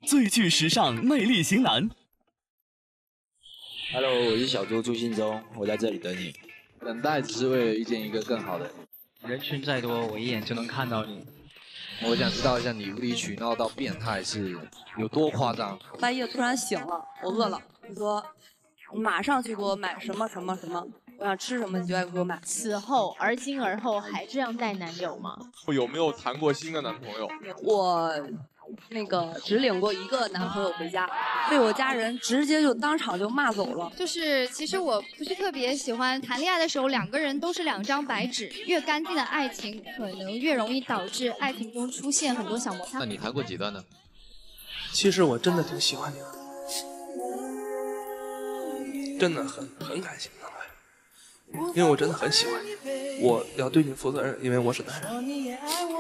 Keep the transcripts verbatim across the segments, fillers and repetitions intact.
最具时尚魅力型男。 Hello， 我是小猪朱信忠，我在这里等你。 等待只是为了遇见一个更好的你。人群再多，我一眼就能看到你。 我想知道一下你无理取闹到变态是有多夸张。 半夜突然醒了，我饿了，你说你马上去给我买什么什么什么，我想吃什么你就来给我买。 此后而今而后还这样带男友吗？ 有没有谈过新的男朋友？ 我那个只领过一个男朋友回家，被我家人直接就当场就骂走了。 就是其实我不是特别喜欢谈恋爱的时候两个人都是两张白纸，越干净的爱情可能越容易导致爱情中出现很多小摩擦。 那你谈过几段呢？ 其实我真的挺喜欢你的，真的很很感谢各位，因为我真的很喜欢你，我要对你负责任，因为我是男人。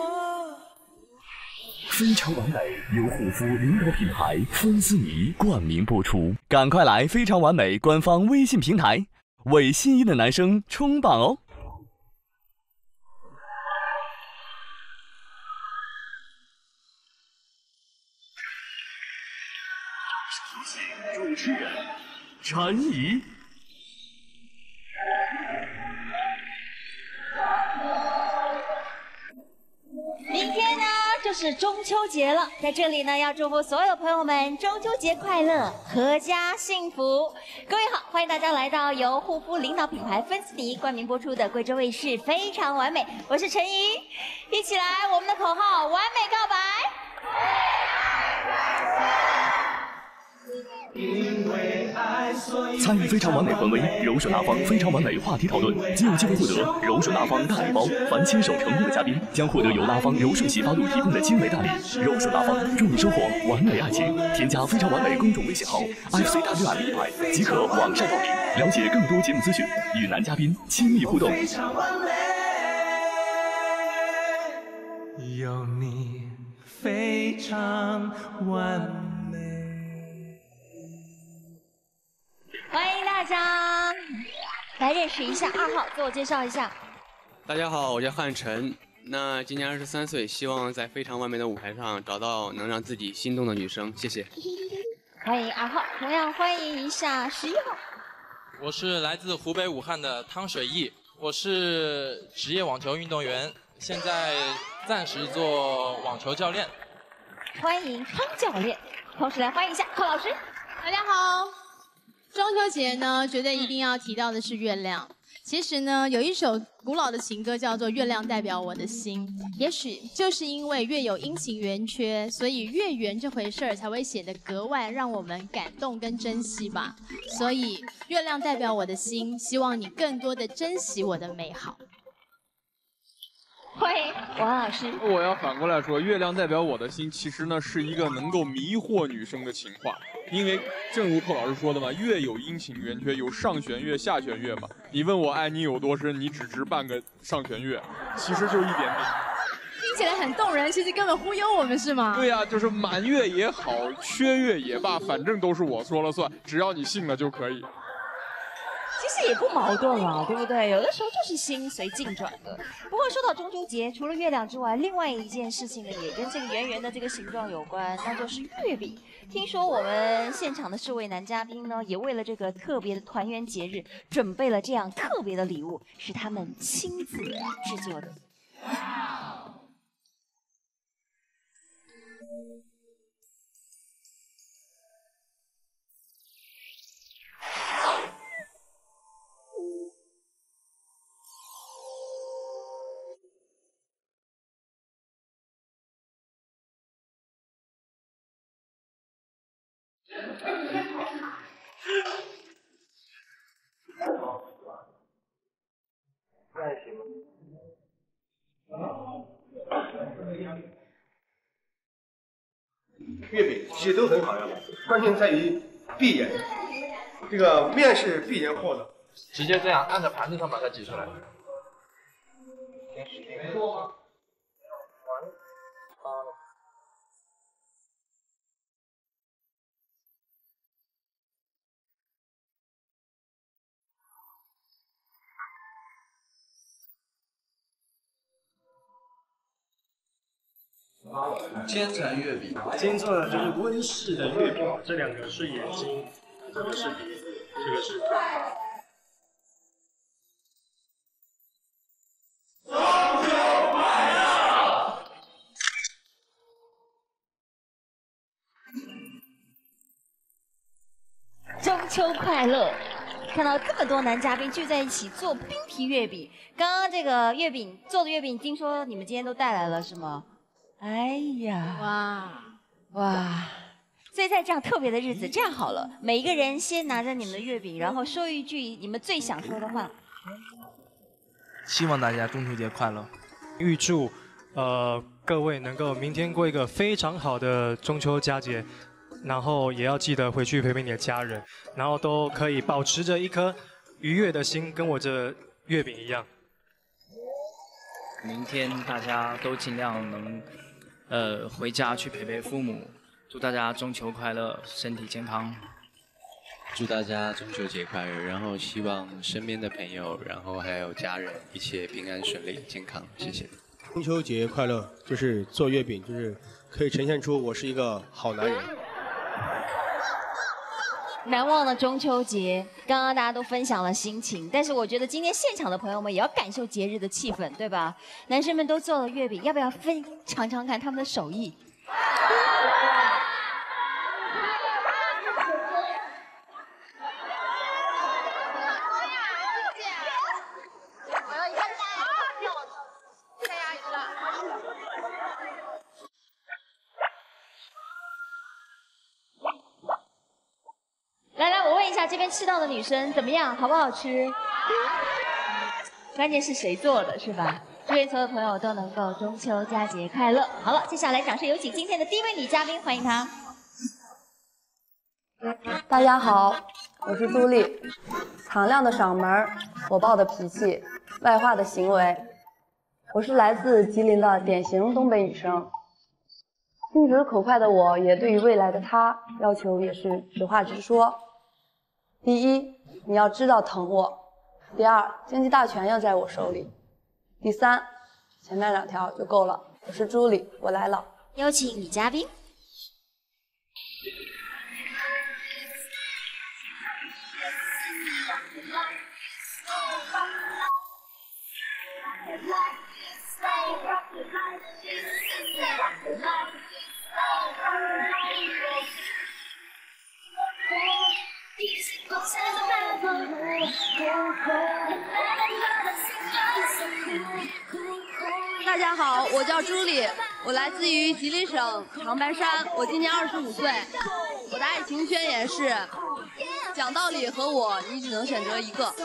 非常完美由护肤领导品牌芬思妮冠名播出，赶快来非常完美官方微信平台，为心仪的男生冲榜哦！主持人陈怡。 明天呢就是中秋节了，在这里呢要祝福所有朋友们中秋节快乐，阖家幸福。各位好，欢迎大家来到由护肤领导品牌芬思妮冠名播出的贵州卫视《非常完美》，我是陈怡，一起来我们的口号：完美告白。 参与非常完美魂威，柔顺大方非常完美话题讨论，即有机会获得柔顺大方大礼包。凡牵手成功的嘉宾将获得由拉芳柔顺洗发露提供的精美大礼。柔顺大方，祝你收获完美爱情。添加非常完美公众微信号 F C W M 一百即可网上报名，了解更多节目资讯，与男嘉宾亲密互动。 有你非常完美。 欢迎大家来认识一下二号，自我介绍一下。 大家好，我叫汉晨，那今年二十三岁，希望在非常完美的舞台上找到能让自己心动的女生，谢谢。 欢迎二号，同样欢迎一下十一号。 我是来自湖北武汉的汤水毅，我是职业网球运动员，现在暂时做网球教练。 欢迎汤教练，同时来欢迎一下寇老师。 大家好。中秋节呢，绝对一定要提到的是月亮。其实呢，有一首古老的情歌叫做《月亮代表我的心》，也许就是因为月有阴晴圆缺，所以月圆这回事儿才会显得格外让我们感动跟珍惜吧。所以，月亮代表我的心，希望你更多的珍惜我的美好。 欢迎王老师。 我要反过来说，月亮代表我的心，其实呢是一个能够迷惑女生的情话。因为正如寇老师说的嘛，月有阴晴圆缺，有上弦月、下弦月嘛。你问我爱你有多深，你只值半个上弦月，其实就一点点。 听起来很动人，其实根本忽悠我们是吗？ 对呀、啊，就是满月也好，缺月也罢，反正都是我说了算，只要你信了就可以。 其实也不矛盾啊，对不对？有的时候就是心随境转的。不过说到中秋节，除了月亮之外，另外一件事情呢，也跟这个圆圆的这个形状有关，那就是月饼。听说我们现场的四位男嘉宾呢，也为了这个特别的团圆节日，准备了这样特别的礼物，是他们亲自制作的。 月饼其实都很好呀，关键在于必然。这个面是必然和的， 直接这样按在盘子上把它挤出来。 千层月饼， 今天做的就是温室的月饼，这两个是眼睛，这个是鼻子，这个是嘴巴。 中秋快乐！看到这么多男嘉宾聚在一起做冰皮月饼，刚刚这个月饼做的月饼，听说你们今天都带来了是吗？哎呀，哇哇！所以在这样特别的日子，这样好了，每一个人先拿着你们的月饼，然后说一句你们最想说的话。 希望大家中秋节快乐， 预祝呃各位能够明天过一个非常好的中秋佳节。然后也要记得回去陪陪你的家人，然后都可以保持着一颗愉悦的心，跟我这月饼一样。 明天大家都尽量能，呃，回家去陪陪父母。祝大家中秋快乐，身体健康。 祝大家中秋节快乐，然后希望身边的朋友，然后还有家人一切平安顺利、健康。谢谢。 中秋节快乐，就是做月饼，就是可以呈现出我是一个好男人。 难忘的中秋节，刚刚大家都分享了心情，但是我觉得今天现场的朋友们也要感受节日的气氛，对吧？男生们都做了月饼，要不要分尝尝看他们的手艺？来来，我问一下这边吃到的女生怎么样，好不好吃？关键是谁做的，是吧？祝愿所有朋友都能够中秋佳节快乐。好了，接下来掌声有请今天的第一位女嘉宾，欢迎她。 大家好，我是朱莉，敞亮的嗓门，火爆的脾气，外化的行为。我是来自吉林的典型东北女生。心直口快的我，也对于未来的她要求也是实话直说。第一，你要知道疼我；第二，经济大权要在我手里；第三，前面两条就够了。我是朱莉，我来了。 有请女嘉宾。 大家好，我叫朱莉，我来自于吉林省长白山，我今年二十五岁。我的爱情宣言是：讲道理和我，你只能选择一个。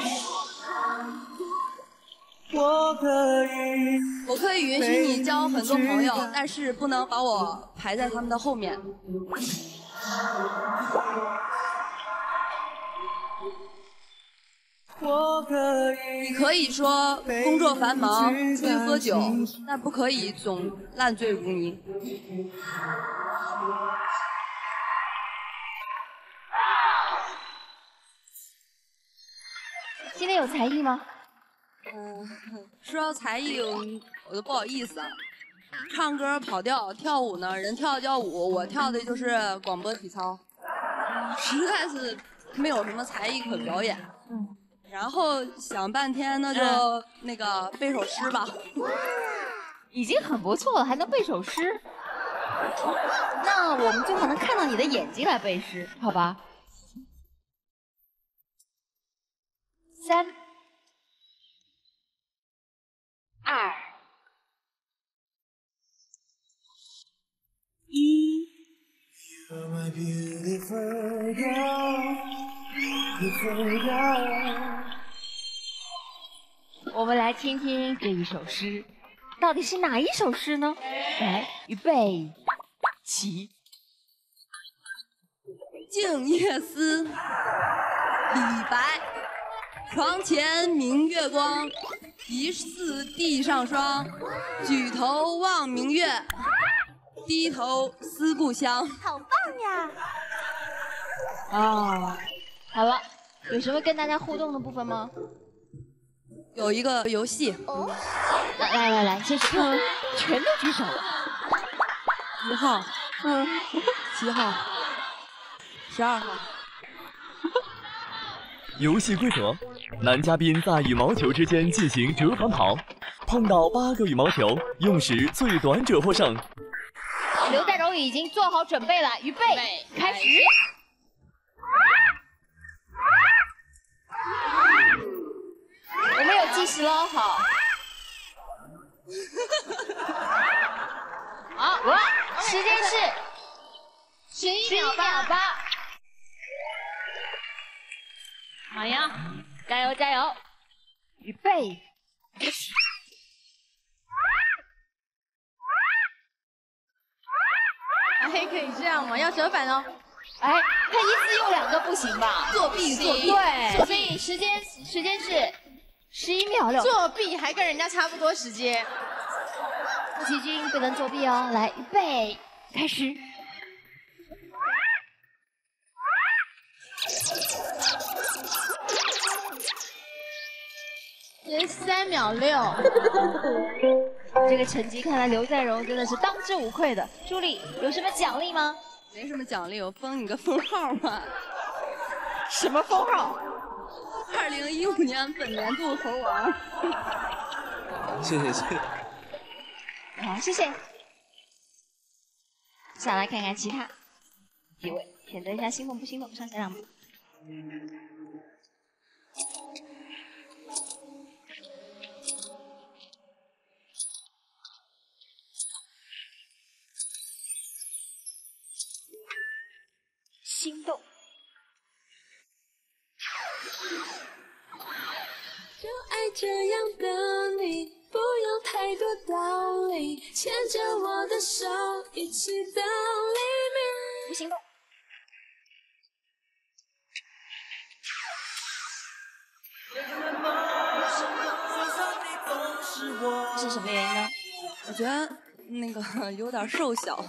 我可以， 我可以允许你交很多朋友，但是不能把我排在他们的后面。 我可以， 你可以说工作繁忙，出去喝酒，但不可以总烂醉如泥。 今天有才艺吗？ 嗯，说到才艺，我我都不好意思啊。唱歌、跑调、跳舞呢，人跳跳舞，我跳的就是广播体操，实在是没有什么才艺可表演。嗯。然后想半天，那就那个背首诗吧。 已经很不错了，还能背首诗。那我们最好能看到你的眼睛来背诗，好吧？三、二、一。You're my beautiful girl, beautiful girl。我们来听听这一首诗，到底是哪一首诗呢？来，预备，起。 静夜思，李白。床前明月光，疑是地上霜。举头望明月，低头思故乡。 好棒呀！哦，好了，有什么跟大家互动的部分吗？ 有一个游戏。 哦，来来来，先是全都举手了。 一号，嗯，七号，十二号。 游戏规则：男嘉宾在羽毛球之间进行折返跑，碰到八个羽毛球，用时最短者获胜。 刘在荣已经做好准备了，预备，开始。我们有计时喽，好。好，时间是十一秒八。好呀，加油加油！预备，开始。 哎，可以这样吗？要折返哦。 哎，他一次用两个不行吧？ 作弊作弊。 对，所以时间时间是十一秒六。 作弊还跟人家差不多时间。 陆奇君不能作弊哦，来，预备，开始。 十三秒六， 这个成绩看来刘在荣真的是当之无愧的。朱莉，有什么奖励吗？ 没什么奖励，我封你个封号嘛。 什么封号？ 二零一五年本年度猴王。 谢谢谢谢。 好，谢谢。下来看看其他几位，选择一下心动不心动，上下两步。心动。 就爱这样的你，不用太多道理，牵着我的手一起到黎明。 不心动。是什么原因呢？ 我觉得那个有点瘦小。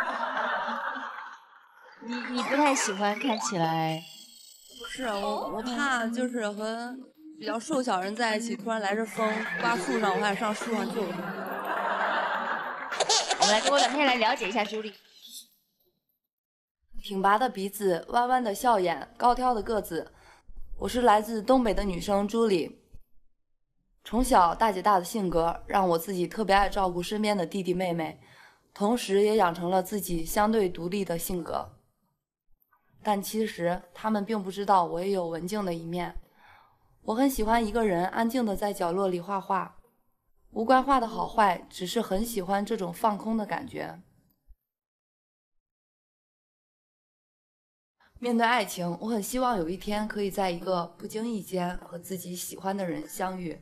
你你不太喜欢看起来？ 不是我，我怕就是和比较瘦小人在一起，突然来阵风刮树上，我还得上树上救他。 我们来通过短片来了解一下朱莉。 挺拔的鼻子，弯弯的笑眼，高挑的个子。我是来自东北的女生朱莉。从小大姐大的性格，让我自己特别爱照顾身边的弟弟妹妹，同时也养成了自己相对独立的性格。但其实他们并不知道我也有文静的一面。我很喜欢一个人安静的在角落里画画，无关画的好坏，只是很喜欢这种放空的感觉。面对爱情，我很希望有一天可以在一个不经意间和自己喜欢的人相遇，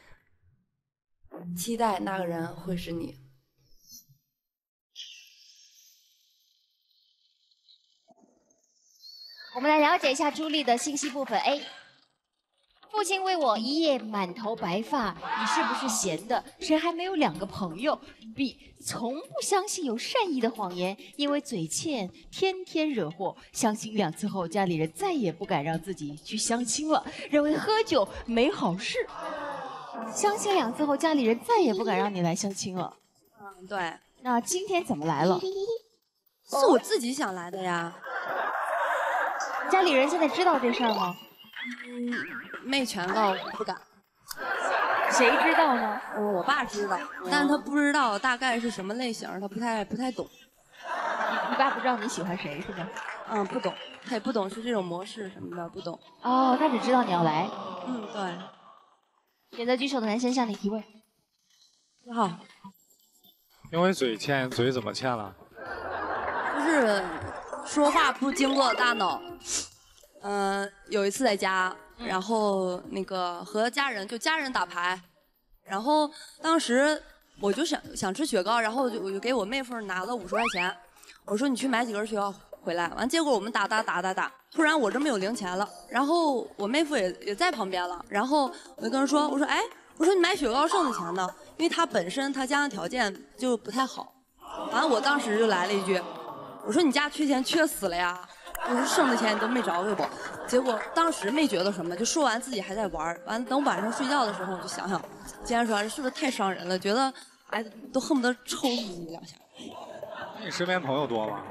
期待那个人会是你。 我们来了解一下朱莉的信息部分。A， 父亲为我一夜满头白发，你是不是闲的？谁还没有两个朋友 ？B， 从不相信有善意的谎言，因为嘴欠，天天惹祸。相亲两次后，家里人再也不敢让自己去相亲了，认为喝酒没好事。相亲两次后，家里人再也不敢让你来相亲了。 嗯，对。 那今天怎么来了？ 是我自己想来的呀。 家里人现在知道这事儿吗？ 嗯，没全告，不敢。 谁知道呢？ 嗯，我爸知道，但是他不知道大概是什么类型，他不太不太懂。 你爸不知道你喜欢谁是吧？ 嗯，不懂，他也不懂是这种模式什么的，不懂。 哦，他只知道你要来。 嗯，对。 选择举手的男生向你提问。 你好。 因为嘴欠，嘴怎么欠了？ 就是说话不经过大脑。嗯、呃，有一次在家，然后那个和家人就家人打牌，然后当时我就想想吃雪糕，然后我就我就给我妹夫拿了五十块钱，我说你去买几根雪糕回来。完结果我们打打打打打，突然我这没有零钱了，然后我妹夫也也在旁边了，然后我就跟他说，我说哎，我说你买雪糕剩的钱呢？因为他本身他家的条件就不太好，完了我当时就来了一句，我说你家缺钱缺死了呀。我说剩的钱你都没找给我，结果当时没觉得什么，就说完自己还在玩，完等晚上睡觉的时候我就想想，今天说这是不是太伤人了？觉得哎都恨不得抽自己两下。 你身边朋友多吗？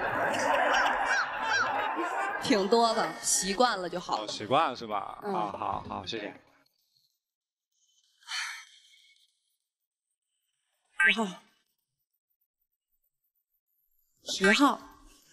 挺多的，习惯了就好了。 习惯了是吧？ 嗯好好好，谢谢。 十号，十号。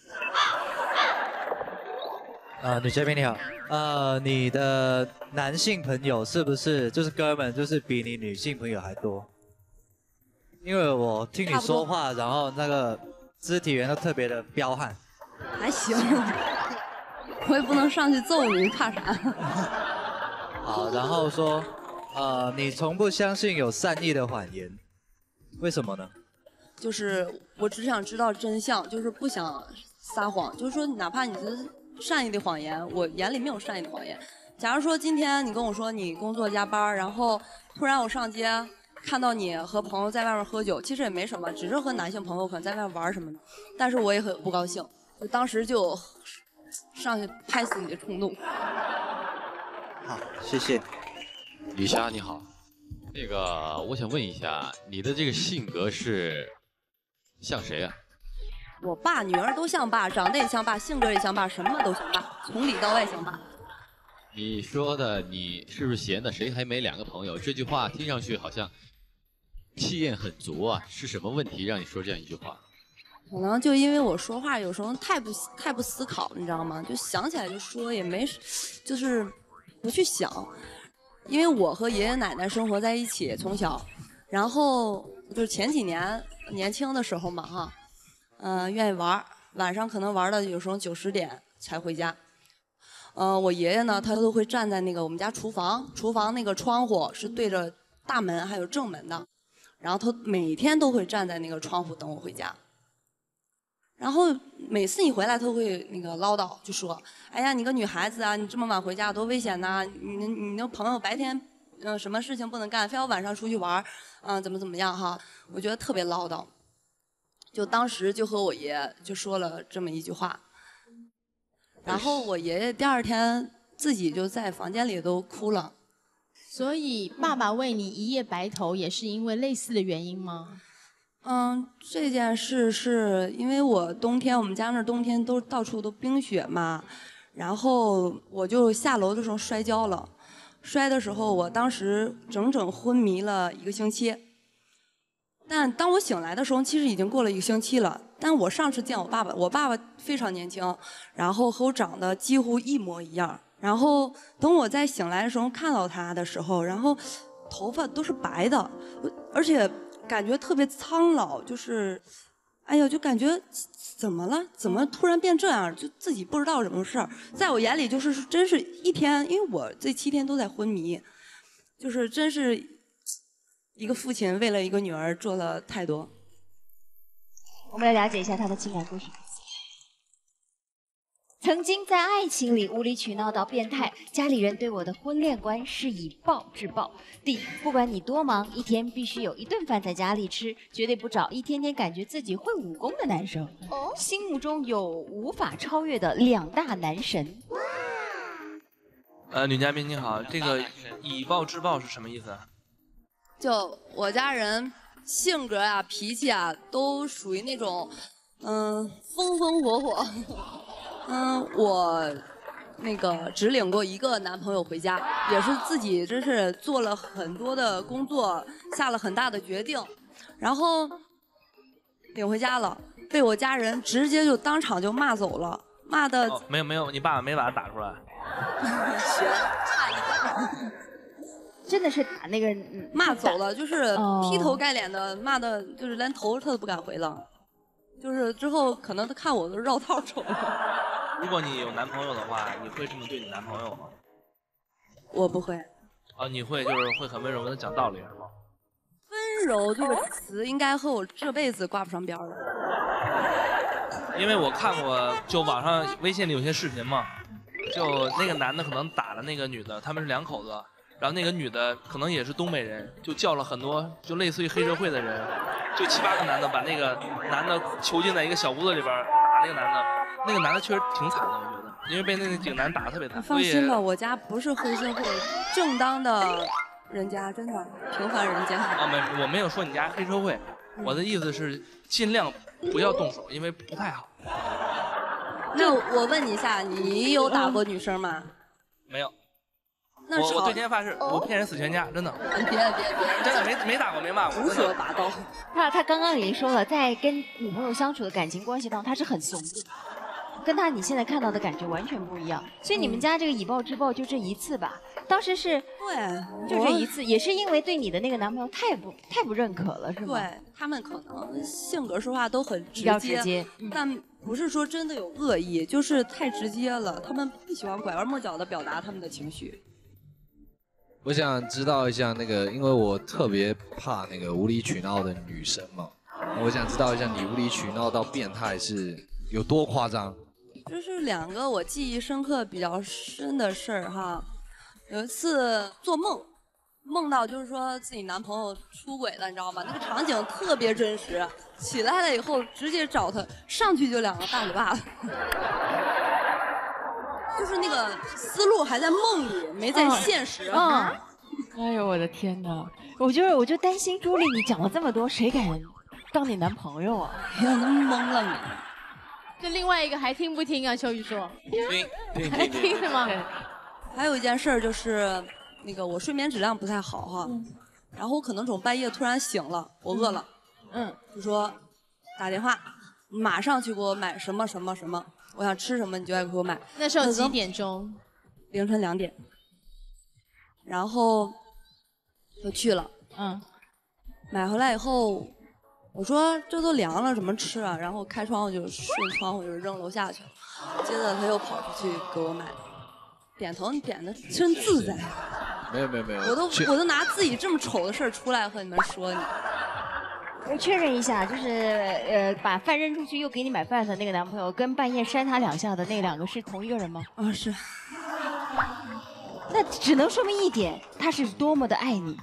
呃，女嘉宾你好，呃，你的男性朋友是不是就是哥们，就是比你女性朋友还多？因为我听你说话，然后那个肢体语言都特别的彪悍。 还行，我也不能上去揍你，怕啥？ 好，然后说，呃，你从不相信有善意的谎言，为什么呢？ 就是我只想知道真相，就是不想撒谎，就是说哪怕你是善意的谎言，我眼里没有善意的谎言。假如说今天你跟我说你工作加班，然后突然我上街看到你和朋友在外面喝酒，其实也没什么，只是和男性朋友可能在外面玩什么的，但是我也很不高兴，我当时就上去拍死你的冲动。 好，谢谢。 李莎你好，那个我想问一下，你的这个性格是像谁啊？ 我爸女儿都像爸，长得也像爸，性格也像爸，什么都像爸，从里到外像爸。 你说的你是不是闲的？谁还没两个朋友？这句话听上去好像气焰很足啊，是什么问题让你说这样一句话？ 可能就因为我说话有时候太不太不思考，你知道吗？就想起来就说，也没，就是不去想。因为我和爷爷奶奶生活在一起，从小，然后就是前几年年轻的时候嘛，哈。嗯、呃，愿意玩，晚上可能玩到有时候九十点才回家。嗯、呃，我爷爷呢，他都会站在那个我们家厨房，厨房那个窗户是对着大门还有正门的，然后他每天都会站在那个窗户等我回家。然后每次你回来，他会那个唠叨，就说：“哎呀，你个女孩子啊，你这么晚回家多危险呐！你你那朋友白天嗯、呃、什么事情不能干，非要晚上出去玩，嗯、呃、怎么怎么样哈？”我觉得特别唠叨。就当时就和我爷爷就说了这么一句话，然后我爷爷第二天自己就在房间里都哭了。 所以爸爸为你一夜白头，也是因为类似的原因吗？ 嗯，这件事是因为我冬天我们家那冬天都到处都冰雪嘛，然后我就下楼的时候摔跤了，摔的时候我当时整整昏迷了一个星期。但当我醒来的时候，其实已经过了一个星期了。但我上次见我爸爸，我爸爸非常年轻，然后和我长得几乎一模一样。然后等我在醒来的时候看到他的时候，然后头发都是白的，而且感觉特别苍老，就是，哎呀，就感觉怎么了？怎么突然变这样？就自己不知道什么事儿。在我眼里，就是真是一天，因为我这七天都在昏迷，就是真是。一个父亲为了一个女儿做了太多。 我们来了解一下他的情感故事。曾经在爱情里无理取闹到变态，家里人对我的婚恋观是以暴制暴。第，不管你多忙，一天必须有一顿饭在家里吃，绝对不找一天天感觉自己会武功的男生。哦，心目中有无法超越的两大男神。 呃，女嘉宾你好，这个以暴制暴是什么意思啊？ 就我家人性格啊、脾气啊，都属于那种，嗯，风风火火。嗯，我那个只领过一个男朋友回家，也是自己真是做了很多的工作，下了很大的决定，然后领回家了，被我家人直接就当场就骂走了，骂的、 哦、没有没有，你爸爸没把他打出来。 学差一点。 真的是打那个骂走了，就是劈头盖脸的骂的，就是连头他都不敢回了。就是之后可能他看我都绕道走了。 如果你有男朋友的话，你会这么对你男朋友吗？ 我不会。 哦，你会就是会很温柔跟他讲道理是吗？ 温柔这个词应该和我这辈子挂不上边了。 因为我看过，就网上微信里有些视频嘛，就那个男的可能打了那个女的，他们是两口子。然后那个女的可能也是东北人，就叫了很多就类似于黑社会的人，就七八个男的把那个男的囚禁在一个小屋子里边打那个男的，那个男的确实挺惨的，我觉得，因为被那几个男打得特别惨。 放心吧，我家不是黑社会，正当的人家，真的平凡人家。 啊，没，我没有说你家黑社会， 我的意思是尽量不要动手，因为不太好。 那我问你一下，你有打过女生吗？ 没有。 那吵我我对天发誓，我骗人死全家，真的。 别别别， 真的没没打过，没骂过。 胡说八道。 他他刚刚已经说了，在跟女朋友相处的感情关系当中，他是很怂的，跟他你现在看到的感觉完全不一样。所以你们家这个以暴制暴就这一次吧？当时是对， 就这一次，也是因为对你的那个男朋友太不太不认可了，是吗？ 对他们可能性格说话都很直比较接， 直接但不是说真的有恶意，就是太直接了。他们不喜欢拐弯抹角的表达他们的情绪。 我想知道一下那个，因为我特别怕那个无理取闹的女生嘛，我想知道一下你无理取闹到变态是有多夸张？ 就是两个我记忆深刻比较深的事儿哈。有一次做梦，梦到就是说自己男朋友出轨了，你知道吗？那个场景特别真实。起来了以后直接找他，上去就两个大嘴巴子。就是那个思路还在梦里，没在现实。 嗯，哎呦我的天哪！我就我就担心朱莉，你讲了这么多，谁敢当你男朋友啊？ 哎呀，那懵了你。 这另外一个还听不听啊？秋雨说。 听听还听什么？ 还有一件事儿就是，那个我睡眠质量不太好哈，嗯、然后我可能种半夜突然醒了，我饿了，嗯，就说打电话，马上去给我买什么什么什么。我想吃什么，你就来给我买。 那时候几点钟？ 凌晨两点。然后就去了。嗯。买回来以后，我说这都凉了，怎么吃啊？然后开窗户就顺窗户就扔楼下去了。接着他又跑出去给我买。点头你点的真自在。 没有没有没有。 我都我都拿自己这么丑的事儿出来和你们说你。 我确认一下，就是呃，把饭扔出去又给你买饭的那个男朋友，跟半夜扇他两下的那两个是同一个人吗？ 啊，是。 那只能说明一点，他是多么的爱你。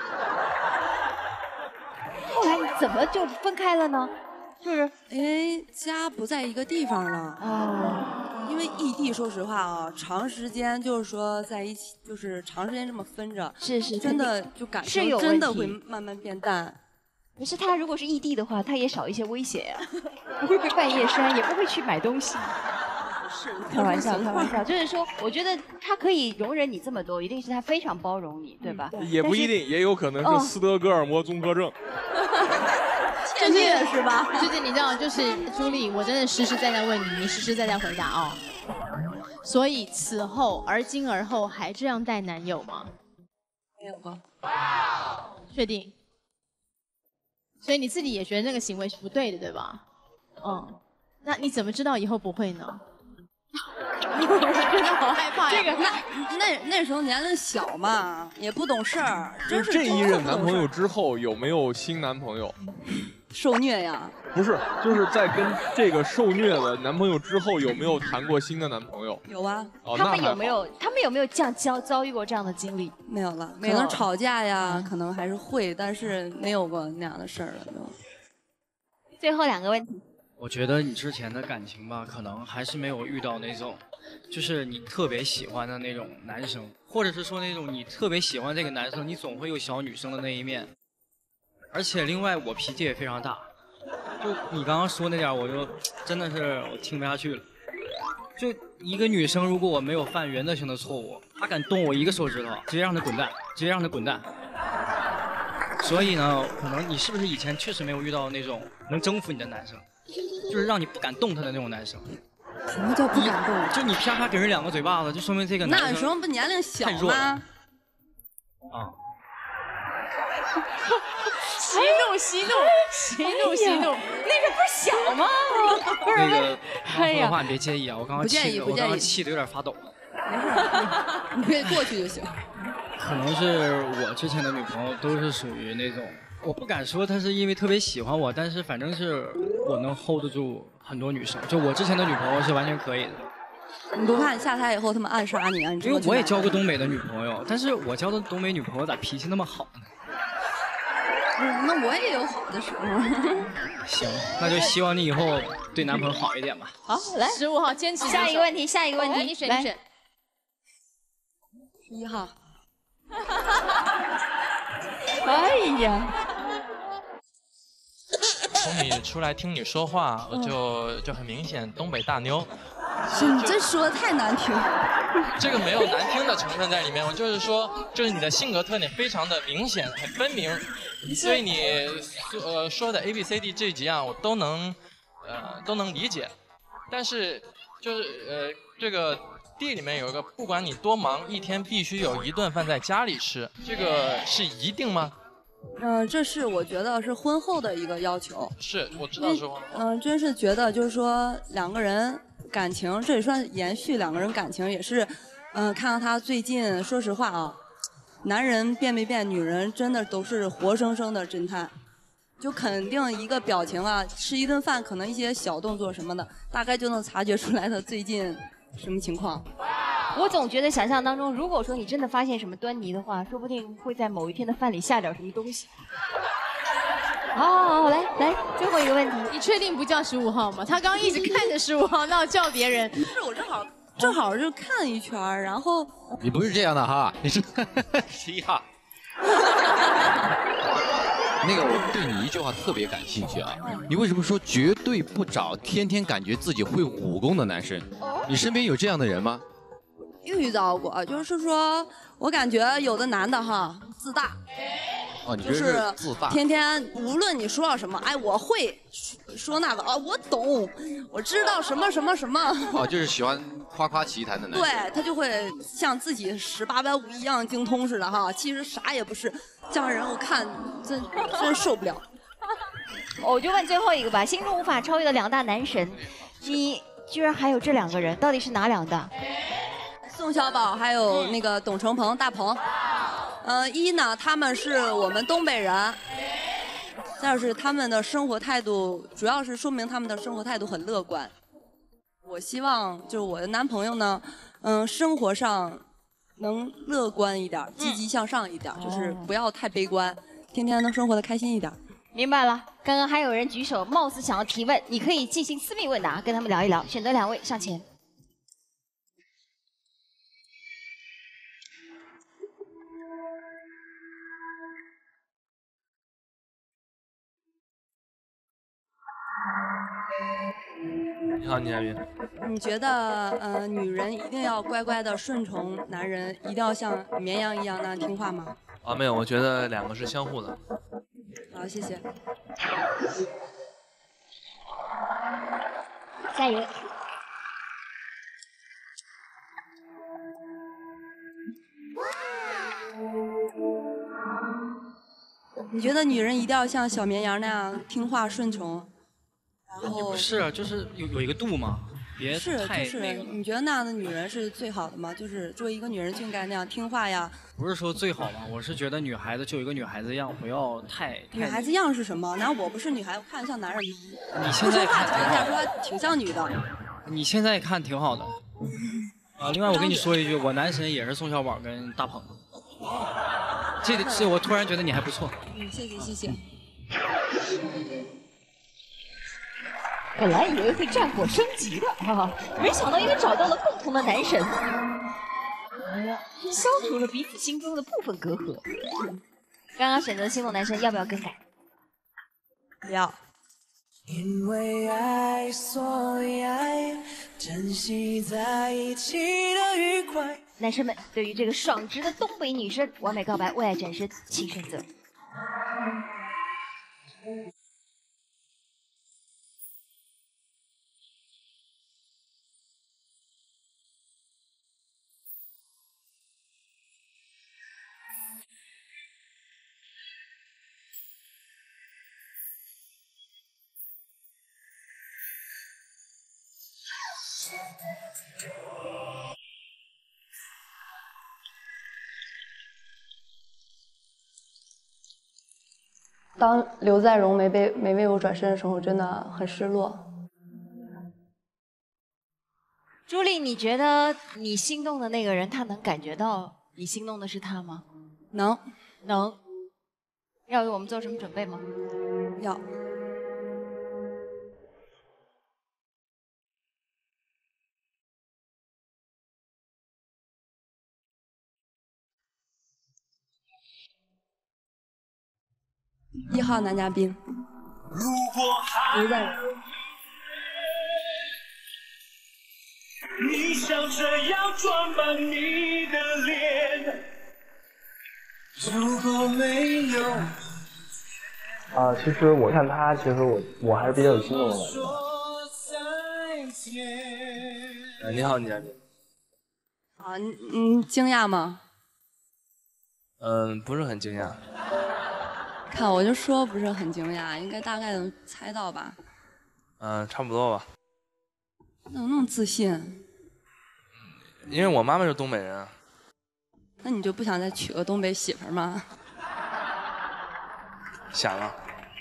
后来你怎么就分开了呢？就是因为家不在一个地方了。哦。因为异地，说实话啊，长时间就是说在一起，就是长时间这么分着， 是是， 真的就感情真的会慢慢变淡。 可是他如果是异地的话，他也少一些威胁呀、啊，不会被半夜扇，也不会去买东西。 是， 开玩笑，开玩笑，就是说，我觉得他可以容忍你这么多，一定是他非常包容你，对吧？ 也不一定，也有可能是斯德哥尔摩综合症。 真的是吧？最近你知道，就是朱莉，我真的实实在在问你，你实实在在回答哦。所以此后，而今而后还这样待男友吗？ 没有过。 确定？所以你自己也觉得那个行为是不对的，对吧？嗯，那你怎么知道以后不会呢？我真的好害怕呀！ 这个那那那时候年龄小嘛，也不懂事儿。 就是这一任男朋友之后有没有新男朋友？ 受虐呀？ 不是，就是在跟这个受虐的男朋友之后有没有谈过新的男朋友？ 有啊。 哦， 他们有没有？他们有没有这样遭遭遇过这样的经历？ 没有了，可能吵架呀，可能还是会，但是没有过那样的事儿了。 最后两个问题。 我觉得你之前的感情吧，可能还是没有遇到那种，就是你特别喜欢的那种男生，或者是说那种你特别喜欢这个男生，你总会有小女生的那一面。而且另外我脾气也非常大，就你刚刚说那点，我就真的是我听不下去了。就一个女生，如果我没有犯原则性的错误，她敢动我一个手指头，直接让她滚蛋，直接让她滚蛋。所以呢，可能你是不是以前确实没有遇到那种能征服你的男生？就是让你不敢动他的那种男生。 什么叫不敢动？ 就你啪啪给人两个嘴巴子，就说明这个男生那时候不年龄小吗？ 啊！ 息怒息怒息怒息怒， 那个不是小吗？不是那个， 哎呀， 说话你别介意啊，我刚刚气的，我刚刚气的有点发抖。 没事，你可以过去就行。 可能是我之前的女朋友都是属于那种。我不敢说他是因为特别喜欢我，但是反正是我能 hold 得住很多女生。就我之前的女朋友是完全可以的。 你不怕你下台以后他们暗杀你啊？你因为我也交过东北的女朋友，但是我交的东北女朋友咋脾气那么好呢？ 嗯，那我也有好的时候。 行，那就希望你以后对男朋友好一点吧。 好，来， 十五号坚持。 下一个问题，下一个问题， 你选，你选。 十一号。 哎呀。 从你出来听你说话，我就就很明显东北大妞。 是你这说的太难听。 这个没有难听的成分在里面，我就是说，就是你的性格特点非常的明显，很分明，所以你呃说的 A B C D 这几样我都能呃都能理解，但是就是呃这个 D 里面有一个，不管你多忙，一天必须有一顿饭在家里吃，这个是一定吗？ 嗯、呃，这是我觉得是婚后的一个要求。 是，我知道是婚后。 嗯、呃，真是觉得就是说两个人感情，这也算延续两个人感情，也是，嗯、呃，看到他最近，说实话啊，男人变没变，女人真的都是活生生的侦探。就肯定一个表情啊，吃一顿饭，可能一些小动作什么的，大概就能察觉出来他最近什么情况。 我总觉得想象当中，如果说你真的发现什么端倪的话，说不定会在某一天的饭里下点什么东西。好好好，来来，最后一个问题， 你确定不叫十五号吗？他刚刚一直看着十五号，那我叫别人。 不是，我正好正好就看一圈，然后你不是这样的哈，你是十一号。那个，我对你一句话特别感兴趣啊！你为什么说绝对不找天天感觉自己会武功的男生？你身边有这样的人吗？ 遇到过，就是说我感觉有的男的哈自大。 哦，你这就是是自大。 天天无论你说到什么，哎，我会说那个啊，我懂，我知道什么什么什么。 哦，就是喜欢夸夸其谈的男生。 对他就会像自己十八般武艺一样精通似的哈，其实啥也不是。这样人我看真真受不了。 我就问最后一个吧，心中无法超越的两大男神，你居然还有这两个人，到底是哪两大？ 宋小宝还有那个董成鹏、大鹏。呃，一呢，他们是我们东北人，再是他们的生活态度，主要是说明他们的生活态度很乐观。我希望就是我的男朋友呢，嗯，生活上能乐观一点，积极向上一点，就是不要太悲观，天天能生活的开心一点。 明白了，刚刚还有人举手，貌似想要提问，你可以进行私密问答，跟他们聊一聊。选择两位上前。 你好，倪嘉宾。 你觉得呃，女人一定要乖乖的顺从男人，一定要像绵羊一样那样听话吗？ 啊，没有，我觉得两个是相互的。 好，谢谢。 下一位。 你觉得女人一定要像小绵羊那样听话顺从？然后不是，就是有有一个度嘛，别是太就是那个。 你觉得那样的女人是最好的吗？就是作为一个女人就应该那样听话呀。 不是说最好吧，我是觉得女孩子就有一个女孩子样，不要太太。 女孩子样是什么？难道我不是女孩子，我看着像男人吗？ 你现在看说话听一下，说话挺像女的。 你现在看挺好的。啊，另外我跟你说一句，我男神也是宋小宝跟大鹏。这这我突然觉得你还不错。 嗯，谢谢谢谢。 本来以为会战火升级的啊，没想到因为找到了共同的男神，消除了彼此心中的部分隔阂。刚刚选择心动男神，要不要更改？ 不要。 因为爱，所以爱，珍惜在一起的愉快。 男生们对于这个爽直的东北女生完美告白为爱转身，请选择。 当刘在荣没被没为我转身的时候，我真的很失落。 朱莉，你觉得你心动的那个人，他能感觉到你心动的是他吗？ 能， 能。要为我们做什么准备吗？ 要。一号男嘉宾， 不在。 你笑着要装满你的脸，如果没有。 啊、其实我看他，其实我我还是比较有心动的感觉。 呃，你好，女嘉宾。 啊，嗯，惊讶吗？ 嗯，不是很惊讶。 看我就说不是很惊讶，应该大概能猜到吧？ 嗯，差不多吧。 怎么那么自信？ 因为我妈妈是东北人啊。 那你就不想再娶个东北媳妇儿吗？ 想啊。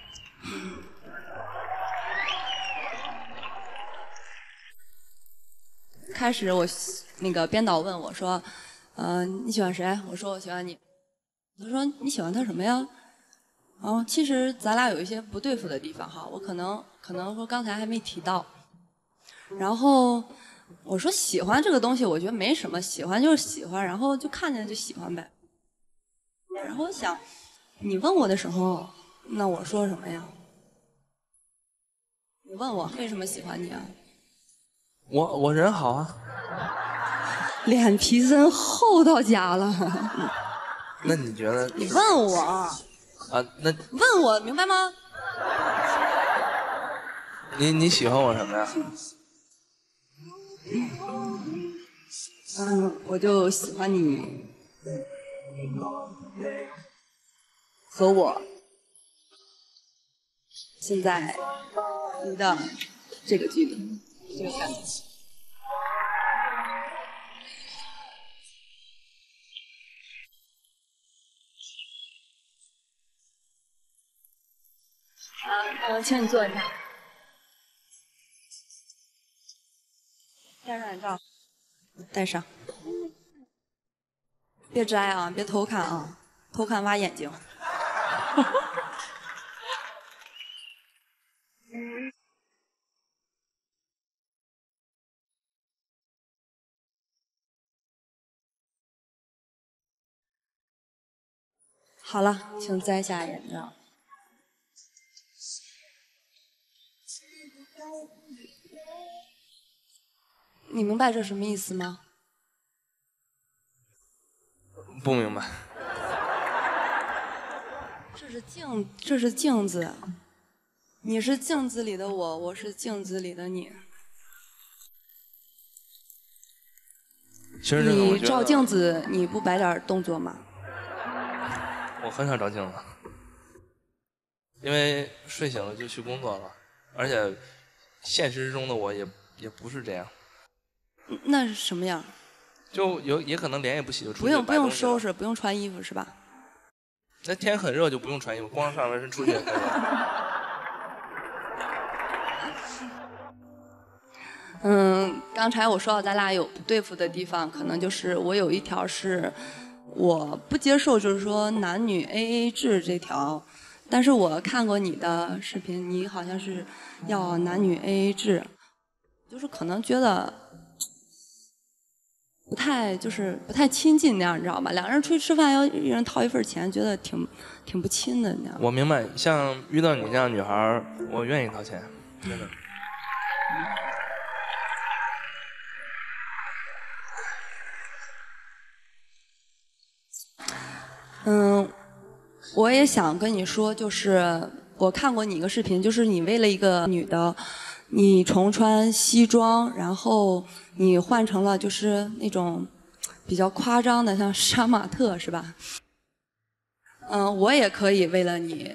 开始我那个编导问我说：“呃，你喜欢谁？”我说：“我喜欢你。”他说：“你喜欢他什么呀？”哦，其实咱俩有一些不对付的地方哈，我可能可能说刚才还没提到。然后我说喜欢这个东西，我觉得没什么，喜欢就是喜欢，然后就看见就喜欢呗。然后我想，你问我的时候，那我说什么呀？你问我为什么喜欢你啊？ 我我人好啊。 脸皮真厚到家了。 那你觉得？ 你问我啊？那问我明白吗？ 你你喜欢我什么呀？ 嗯，我就喜欢你和我现在离的这个距离，这个感觉。啊，嗯，请你坐一下，戴上眼罩，戴上，别摘啊，别偷看啊，偷看挖眼睛。好了，请摘下眼罩。你明白这什么意思吗？ 不明白。 这是镜，这是镜子。你是镜子里的我，我是镜子里的你。 其实这个我觉得你照镜子，你不摆点动作吗？ 我很少照镜子，因为睡醒了就去工作了，而且现实中的我也也不是这样。 那是什么样？ 就有也可能脸也不洗就出去不用不用摆东西了收拾，不用穿衣服是吧？ 那天很热就不用穿衣服，光上半身出去也可以。 嗯，刚才我说到咱俩有不对付的地方，可能就是我有一条是我不接受，就是说男女 A A 制这条。但是我看过你的视频，你好像是要男女 A A 制，就是可能觉得不太就是不太亲近那样，你知道吧？两个人出去吃饭要一人掏一份钱，觉得挺挺不亲的那样。 我明白，像遇到你这样的女孩儿，我愿意掏钱，真的。 嗯，我也想跟你说，就是我看过你一个视频，就是你为了一个女的，你重穿西装，然后你换成了就是那种比较夸张的，像杀马特是吧？嗯，我也可以为了你，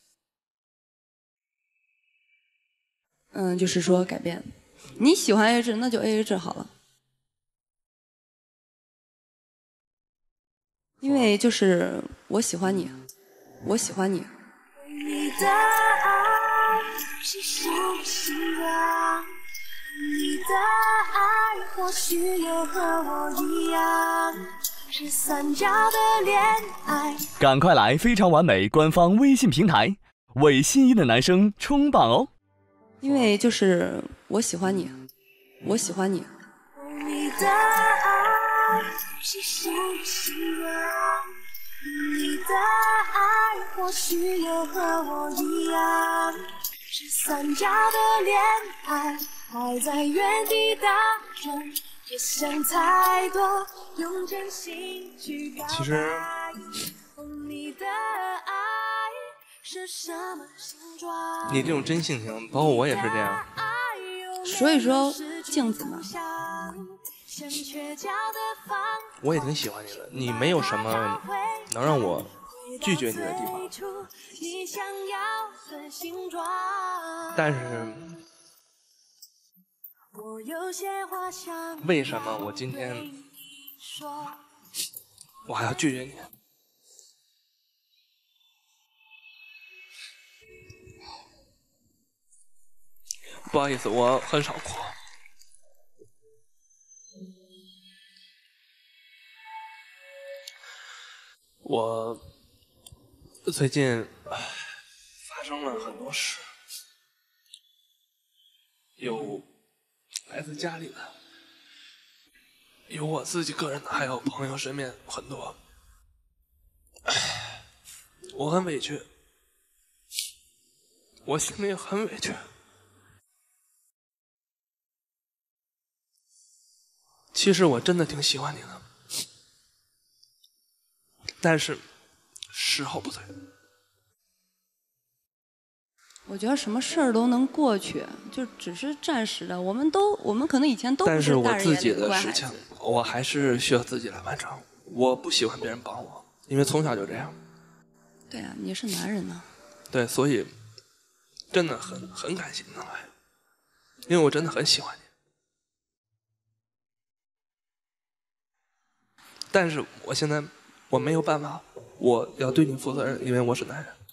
嗯，就是说改变。你喜欢 A A 制，那就 A A 制好了。因为就是我喜欢你，我喜欢你。 你的爱是什么形状？你的爱或许又和我一样，是三角的恋爱。 赶快来非常完美官方微信平台，为心仪的男生冲榜哦！ 因为就是我喜欢你，我喜欢你。 你的爱是什么形状？你的爱或许又和我一样， 是散架的恋爱，还在原地打转，别想太多，用真心去表其实白。你的爱是什么形状？ 你这种真性情，包括我也是这样。 所以说，镜子嘛， 我也挺喜欢你的，你没有什么能让我拒绝你的地方。但是，为什么我今天我还要拒绝你？不好意思，我很少哭。我最近发生了很多事，有来自家里的，有我自己个人的，还有朋友身边很多。我很委屈，我心里很委屈。其实我真的挺喜欢你的，但是时候不对。 我觉得什么事儿都能过去，就只是暂时的。我们都，我们可能以前都不但是我大人眼自己的里乖孩子事情，我还是需要自己来完成。我不喜欢别人帮我，因为从小就这样。 对啊，你是男人呢。 对，所以真的很很感谢你能来，因为我真的很喜欢你。但是我现在我没有办法，我要对你负责任，因为我是男人。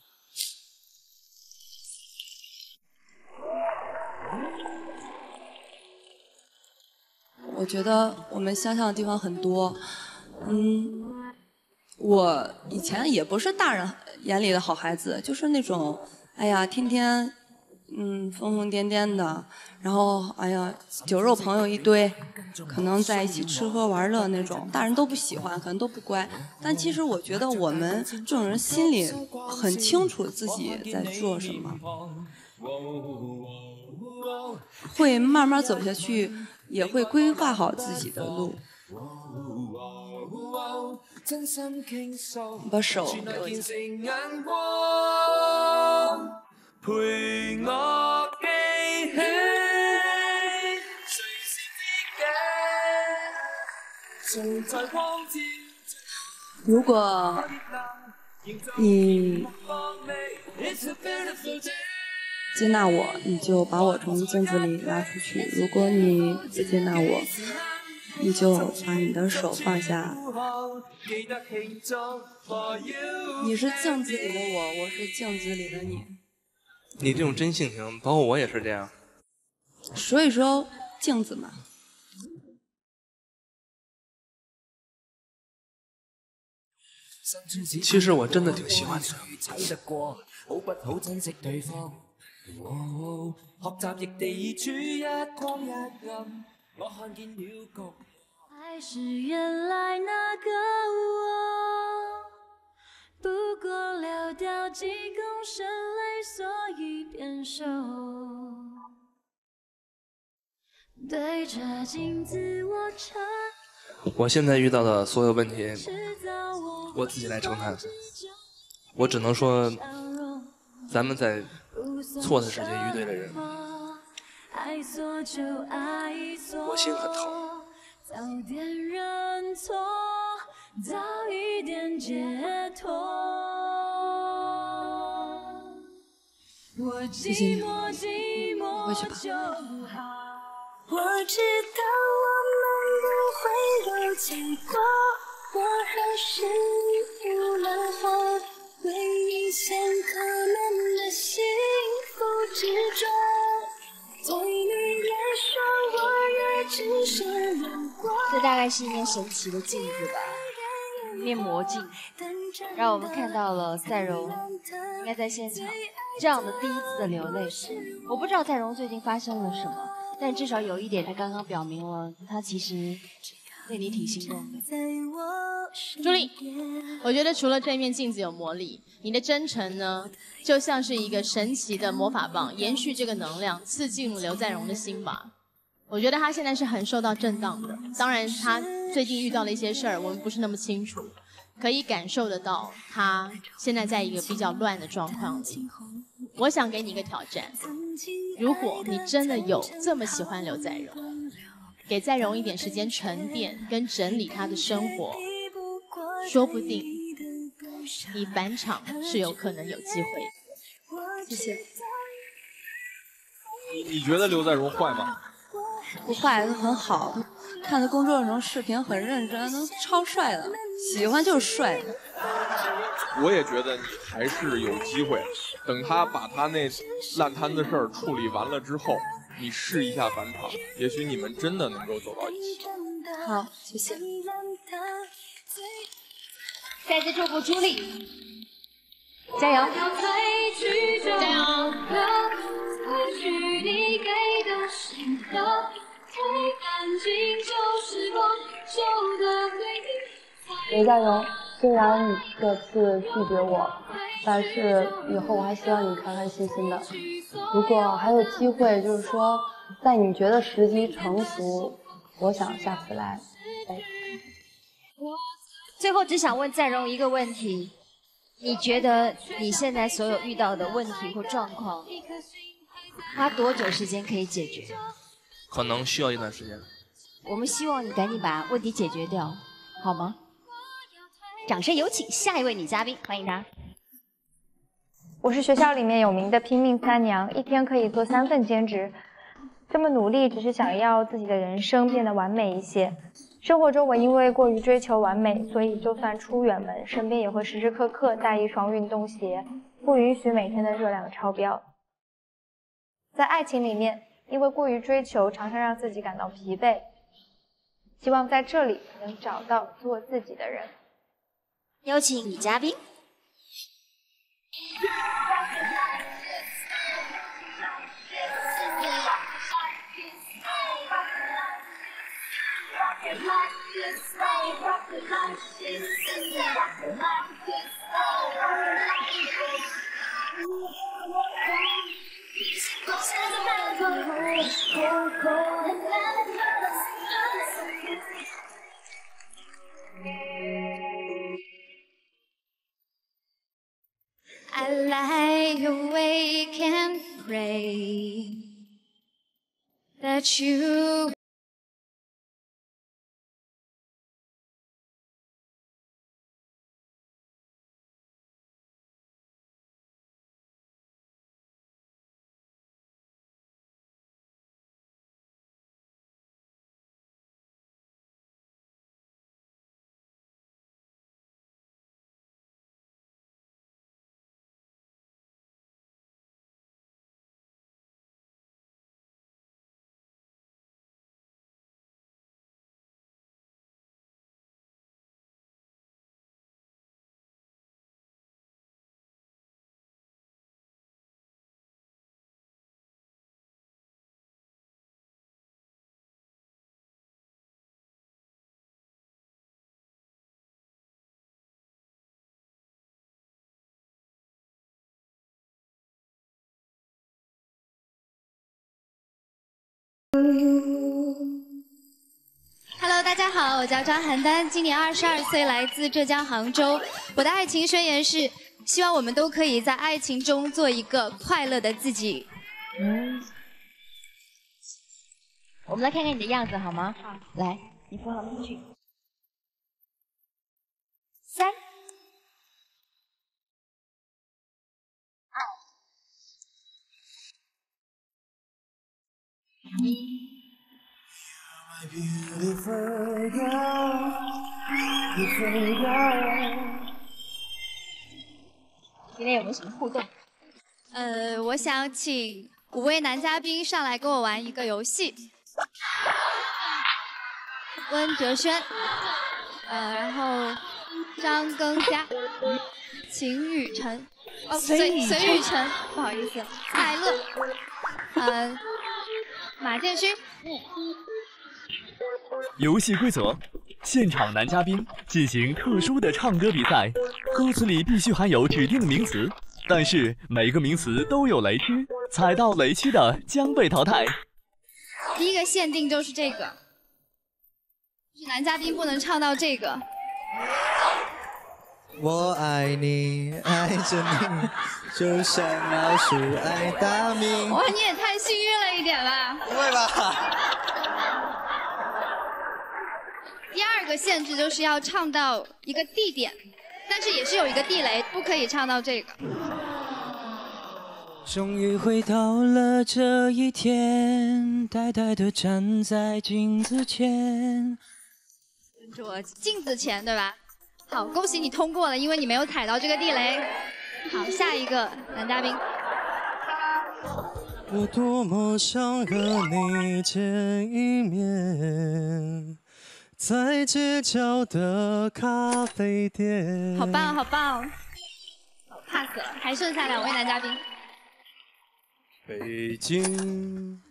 我觉得我们相像的地方很多，嗯，我以前也不是大人眼里的好孩子，就是那种，哎呀，天天，嗯，疯疯癫癫的，然后，哎呀，酒肉朋友一堆，可能在一起吃喝玩乐那种，大人都不喜欢，可能都不乖。但其实我觉得我们这种人心里很清楚自己在做什么，会慢慢走下去。也会规划好自己的路。把手给我一下。 陪我記起，誰在光之如果你接纳我，你就把我从镜子里拉出去；如果你不接纳我，你就把你的手放下。你是镜子里的我，我是镜子里的你。 你这种真性情，包括我也是这样。 所以说，镜子嘛。 其实我真的挺喜欢你的。 哦，學習亦地處一光一暗，我看見了局。還是原來那個我，不過流掉幾公升淚，所以變瘦。對着鏡子我承我現在遇到的所有問題，我自己來承擔。我只能說，咱們在錯的時間遇對了人，我心很疼。 早點認錯，早一點解脫。我寂寞寂寞就好。我知道我們不會有結果，我還是不能活，為一線可憐的幸福執着。對你來說，我也只是路過。 這大概是一面神奇的鏡子吧，一面魔鏡，讓我們看到了賽榮應該在現場這樣的第一次的流淚。我不知道賽榮最近發生了什麼，但至少有一點，他剛剛表明了，他其實对你挺心动的。 朱莉，我觉得除了这面镜子有魔力，你的真诚呢，就像是一个神奇的魔法棒，延续这个能量，刺进刘在荣的心吧。我觉得他现在是很受到震荡的，当然他最近遇到了一些事儿，我们不是那么清楚，可以感受得到他现在在一个比较乱的状况里。我想给你一个挑战，如果你真的有这么喜欢刘在荣，给在荣一点时间沉淀跟整理他的生活，说不定你返场是有可能有机会。 谢谢。 你你觉得刘在荣坏吗？ 不坏，他很好。看他工作中视频很认真，都超帅的。喜欢就是帅的。 我也觉得你还是有机会，等他把他那烂摊子事儿处理完了之后，你试一下返场，也许你们真的能够走到一起。 好，谢谢。再次祝福朱莉，加油！加油！ 刘在荣，虽然你这次拒绝我，但是以后我还希望你开开心心的。如果还有机会，就是说在你觉得时机成熟，我想下次来。哎， 最后只想问在荣一个问题，你觉得你现在所有遇到的问题或状况，花多久时间可以解决？ 可能需要一段时间。 我们希望你赶紧把问题解决掉，好吗？掌声有请下一位女嘉宾，欢迎她。 我是学校里面有名的拼命三娘，一天可以做三份兼职。这么努力，只是想要自己的人生变得完美一些。生活中我因为过于追求完美，所以就算出远门，身边也会时时刻刻带一双运动鞋，不允许每天的热量超标。在爱情里面，因为过于追求，常常让自己感到疲惫。希望在这里能找到做自己的人。 有请女嘉宾。I lie awake and pray that you Hello， 大家好，我叫张邯郸，今年二十二岁，来自浙江杭州。我的爱情宣言是：希望我们都可以在爱情中做一个快乐的自己。嗯，我们来看看你的样子好吗？好，来，你扶好面具。三、二、一。今天有没有什么互动？呃，我想请五位男嘉宾上来跟我玩一个游戏。温哲轩，呃，然后张庚佳、秦雨辰，哦，隋隋雨辰，不好意思，蔡乐，呃，马建勋。 游戏规则： 现场男嘉宾进行特殊的唱歌比赛，歌词里必须含有指定的名词，但是每个名词都有雷区，踩到雷区的将被淘汰。 第一个限定就是这个，就是男嘉宾不能唱到这个。 我爱你，爱着你，就像老鼠爱大米。 哇，你也太幸运了一点吧？ 不会吧？ 第二个限制就是要唱到一个地点，但是也是有一个地雷，不可以唱到这个。 终于回到了这一天，呆呆地站在镜子前。 我镜子前，对吧？好，恭喜你通过了，因为你没有踩到这个地雷。好，下一个男嘉宾。 我多么想和你见一面，在街角的咖啡店。 好棒，好棒。pass 了，还剩下两位男嘉宾。 北京。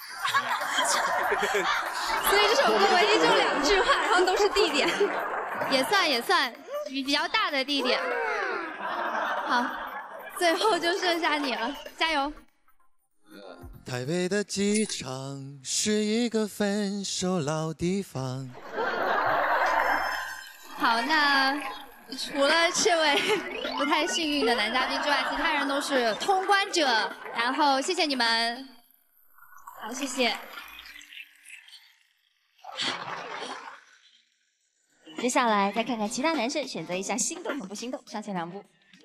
所以这首歌唯一就两句话，然后都是地点，也算也算比比较大的地点。好，最后就剩下你了，加油！ 台北的机场是一个分手老地方。 好，那除了这位不太幸运的男嘉宾之外，其他人都是通关者。然后谢谢你们，好，谢谢。 接下来再看看其他男生，选择一下心动和不心动，上前两步。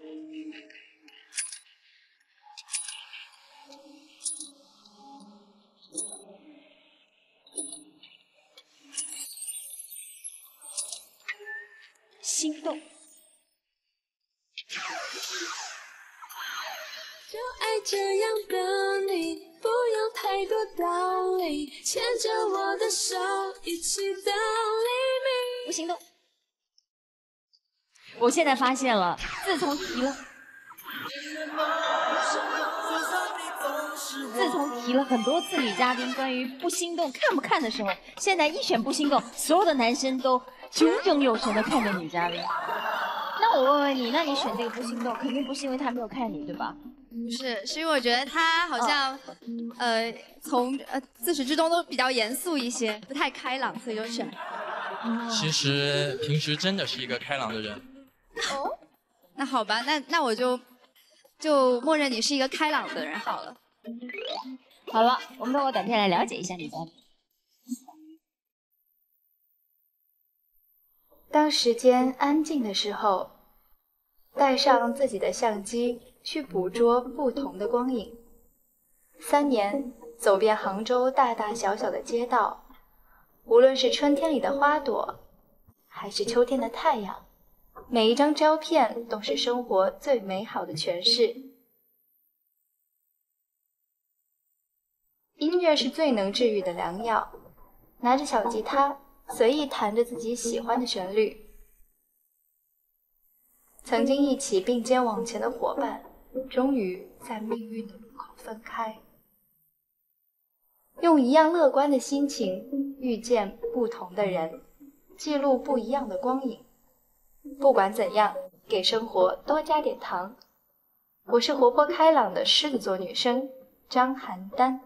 心动。 就爱这样的你，不用太多道理，牵着我的手一起到黎明。 不心动。我现在发现了，自从提了，自从提了很多次女嘉宾关于不心动看不看的时候，现在一选不心动，所有的男生都炯炯有神的看着女嘉宾。那我问问你，那你选这个不心动，肯定不是因为他没有看你，对吧？ 不是，是因为我觉得他好像，哦、呃，从呃自始至终都比较严肃一些，不太开朗，所以就选。 其实平时真的是一个开朗的人。 哦，那好吧，那那我就就默认你是一个开朗的人好了。 好了，我们通过短片来了解一下女嘉宾。 当时间安静的时候，带上自己的相机去捕捉不同的光影。三年走遍杭州大大小小的街道，无论是春天里的花朵，还是秋天的太阳，每一张照片都是生活最美好的诠释。音乐是最能治愈的良药，拿着小吉他随意弹着自己喜欢的旋律。曾经一起并肩往前的伙伴，终于在命运的路口分开。用一样乐观的心情遇见不同的人，记录不一样的光影。不管怎样，给生活多加点糖。我是活泼开朗的狮子座女生张邯郸。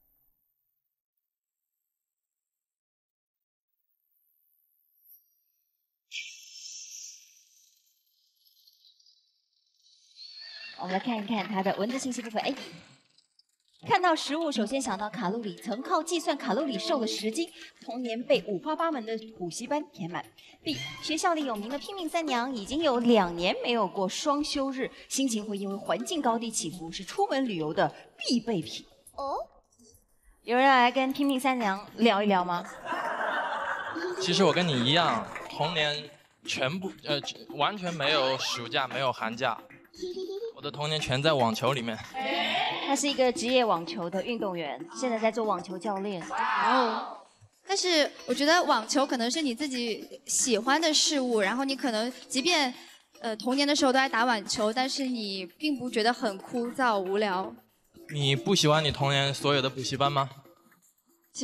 我们来看一看它的文字信息部分。哎，看到食物，首先想到卡路里，曾靠计算卡路里瘦了十斤。童年被五花八门的补习班填满。B， 学校里有名的拼命三娘已经有两年没有过双休日，心情会因为环境高低起伏，是出门旅游的必备品。哦，有人要来跟拼命三娘聊一聊吗？ 其实我跟你一样，童年全部呃完全没有暑假，没有寒假。我的童年全在网球里面。 他是一个职业网球的运动员，现在在做网球教练。 哦，但是我觉得网球可能是你自己喜欢的事物，然后你可能即便呃童年的时候都在打网球，但是你并不觉得很枯燥无聊。 你不喜欢你童年所有的补习班吗？ 其实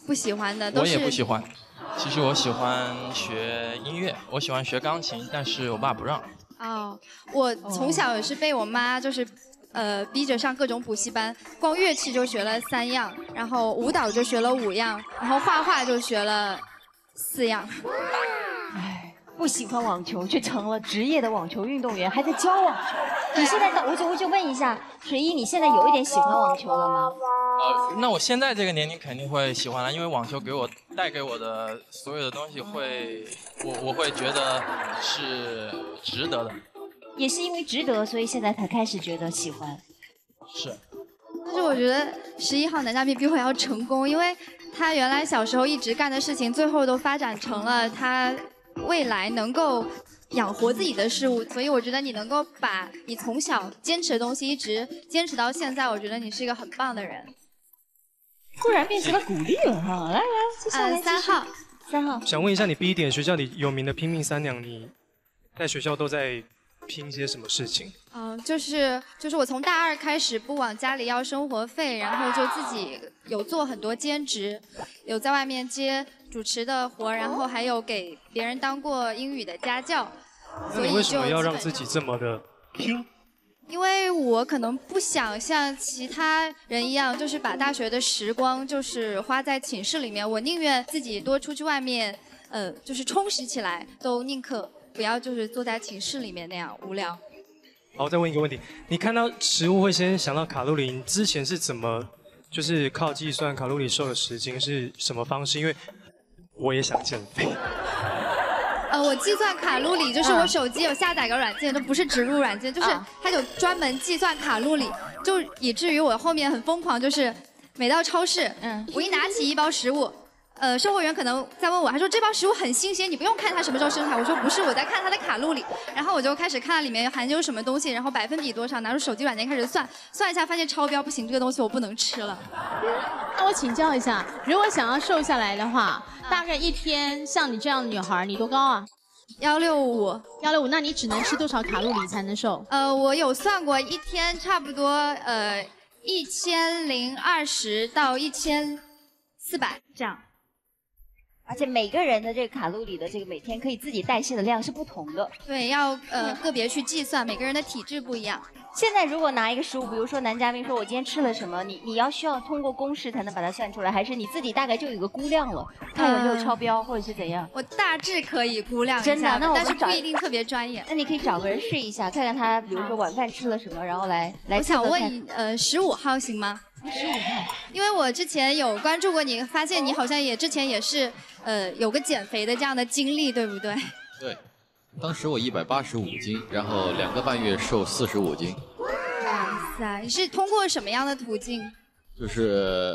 不喜欢的，都我是也不喜欢。其实我喜欢学音乐，我喜欢学钢琴，但是我爸不让。 哦，我从小也是被我妈就是，呃，逼着上各种补习班，光乐器就学了三样，然后舞蹈就学了五样，然后画画就学了四样。 唉，不喜欢网球，却成了职业的网球运动员，还在教网球。你现在，我就我就问一下，水一，你现在有一点喜欢网球了吗？ 呃，那我现在这个年龄肯定会喜欢了，因为网球给我带给我的所有的东西会，我我会觉得是值得的。 也是因为值得，所以现在才开始觉得喜欢。 是。 但是我觉得十一号男嘉宾比我要成功，因为他原来小时候一直干的事情，最后都发展成了他未来能够养活自己的事物，所以我觉得你能够把你从小坚持的东西一直坚持到现在，我觉得你是一个很棒的人。 突然变成了鼓励了哈！来来，接下来呃三号， 三号。 想问一下，你 B 点学校里有名的拼命三娘，你在学校都在拼些什么事情？ 嗯、呃，就是就是我从大二开始不往家里要生活费，然后就自己有做很多兼职，有在外面接主持的活，然后还有给别人当过英语的家教。 那你为什么要让自己这么的拼？ 因为我可能不想像其他人一样，就是把大学的时光就是花在寝室里面，我宁愿自己多出去外面，呃，就是充实起来，都宁可不要就是坐在寝室里面那样无聊。 好，再问一个问题，你看到食物会先想到卡路里，你之前是怎么就是靠计算卡路里瘦了十斤是什么方式？因为我也想减肥。 呃，我计算卡路里，就是我手机有下载个软件，都不是植入软件，就是它有专门计算卡路里，就以至于我后面很疯狂，就是每到超市，嗯，我一拿起一包食物，呃，售货员可能在问我，他说这包食物很新鲜，你不用看它什么时候生产，我说不是，我在看它的卡路里，然后我就开始看它里面含有什么东西，然后百分比多少，拿出手机软件开始算，算一下发现超标，不行，这个东西我不能吃了。 那我请教一下，如果想要瘦下来的话，大概一天像你这样的女孩，你多高啊？ 幺六五， 幺六五，那你只能吃多少卡路里才能瘦？ 呃，我有算过，一天差不多呃一千零二十到一千四百这样。 而且每个人的这个卡路里的这个每天可以自己代谢的量是不同的。 对，要呃个别去计算，每个人的体质不一样。 现在如果拿一个食物，比如说男嘉宾说我今天吃了什么，你你要需要通过公式才能把它算出来，还是你自己大概就有个估量了，看有没有超标或者是怎样？ 我大致可以估量一下， 真的，那我但是们找不一定特别专业。 那你可以找个人试一下，看看他，比如说晚饭吃了什么，然后来来。 我想问你，呃，十五号行吗？ 十五号， 因为我之前有关注过你，发现你好像也之前也是，呃，有个减肥的这样的经历，对不对？ 对，当时我一百八十五斤，然后两个半月瘦四十五斤。 哇塞，你是通过什么样的途径？ 就是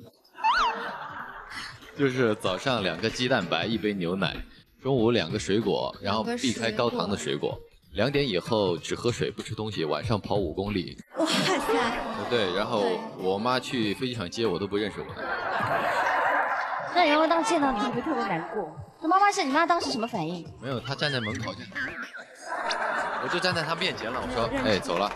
就是早上两个鸡蛋白，一杯牛奶，中午两个水果，然后避开高糖的水果。两点以后只喝水不吃东西，晚上跑五公里。 哇塞！ 对，然后我妈去飞机场接我都不认识我的。 那然后当见到你会不会特别难过？那妈妈是你妈当时什么反应？ 没有，她站在门口，我就站在她面前了。我说，哎，走了。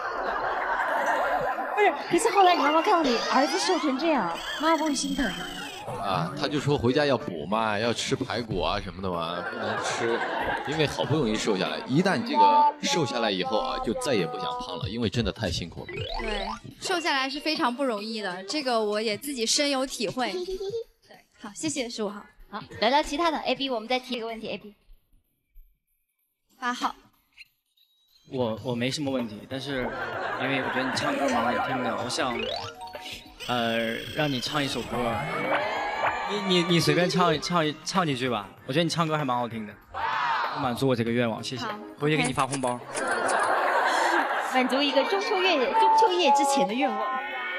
不是，可是后来你妈妈看到你儿子瘦成这样，妈妈不会心疼吗？ 啊，他就说回家要补嘛，要吃排骨啊什么的嘛，不能吃，因为好不容易瘦下来，一旦这个瘦下来以后啊，就再也不想胖了，因为真的太辛苦了。 对，瘦下来是非常不容易的，这个我也自己深有体会。对，好，谢谢十五号。 好，聊聊其他的 A B， 我们再提一个问题 A B。 八号。 我我没什么问题，但是因为我觉得你唱歌蛮好听的，我想呃让你唱一首歌。你你你随便唱唱唱几句吧，我觉得你唱歌还蛮好听的，满足我这个愿望，谢谢。回去给你发红包。 满足一个中秋夜中秋夜之前的愿望。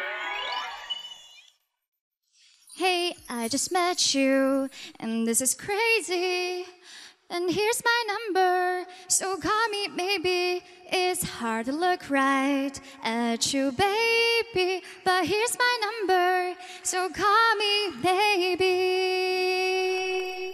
Hey, I just met you, and this is crazy. And here's my number, so call me maybe. It's hard to look right at you, baby, but here's my number, so call me baby.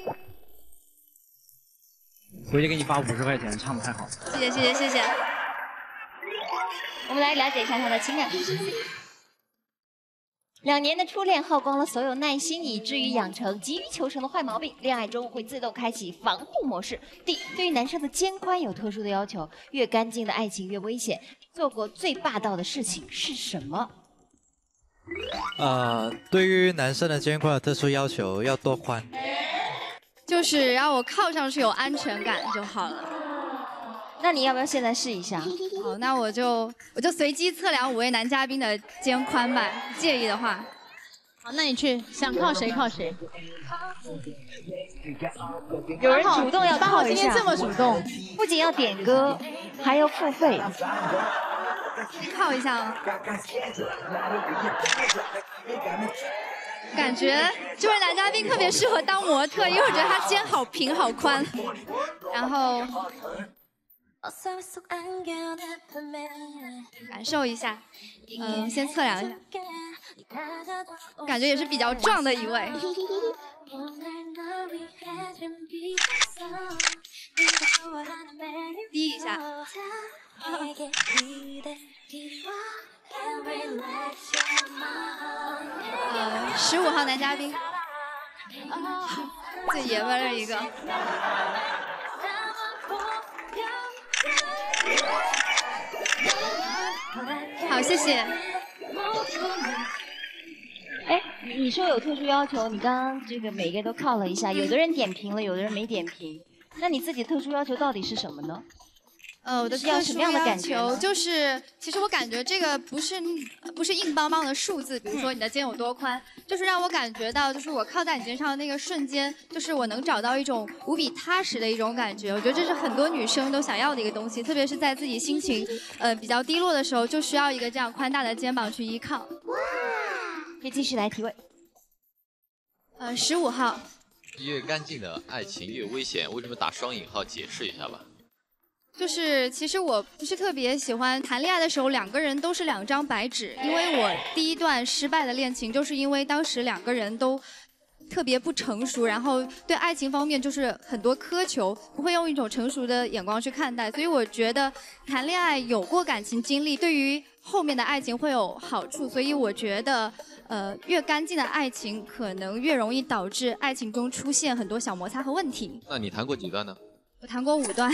回去给你发五十块钱，唱得太好了。 谢谢谢谢谢谢。 我们来了解一下他的情感故事。 两年的初恋耗光了所有耐心，以至于养成急于求成的坏毛病。恋爱中会自动开启防护模式。D， 对于男生的肩宽有特殊的要求，越干净的爱情越危险。做过最霸道的事情是什么？ 呃，对于男生的肩宽有特殊要求，要多宽？ 就是让我靠上去有安全感就好了。 那你要不要现在试一下？ 好，那我就我就随机测量五位男嘉宾的肩宽吧，介意的话。 好，那你去，想靠谁靠谁。 有人主动要八号靠一下， 今天这么主动， 不仅要点歌，还要付费。 靠一下吗？感觉这位男嘉宾特别适合当模特，因为我觉得他肩好平好宽。然后感受一下，嗯，先测量一下，感觉也是比较壮的一位。低一下。呃，十五号男嘉宾，最爷们儿一个。好，谢谢。 哎，你说有特殊要求，你刚刚这个每个都靠了一下，有的人点评了，有的人没点评。那你自己特殊要求到底是什么呢？ 呃，我的要什么样的感觉呢？ 就是，其实我感觉这个不是不是硬邦邦的数字，比如说你的肩有多宽，就是让我感觉到，就是我靠在你肩上的那个瞬间，就是我能找到一种无比踏实的一种感觉。我觉得这是很多女生都想要的一个东西，特别是在自己心情呃比较低落的时候，就需要一个这样宽大的肩膀去依靠。 可以继续来提问。 呃，十五号。 越干净的爱情越危险，为什么打双引号？解释一下吧。 就是其实我不是特别喜欢谈恋爱的时候两个人都是两张白纸，因为我第一段失败的恋情就是因为当时两个人都特别不成熟，然后对爱情方面就是很多苛求，不会用一种成熟的眼光去看待，所以我觉得谈恋爱有过感情经历对于后面的爱情会有好处，所以我觉得呃越干净的爱情可能越容易导致爱情中出现很多小摩擦和问题。 那你谈过几段呢？ 我谈过五段。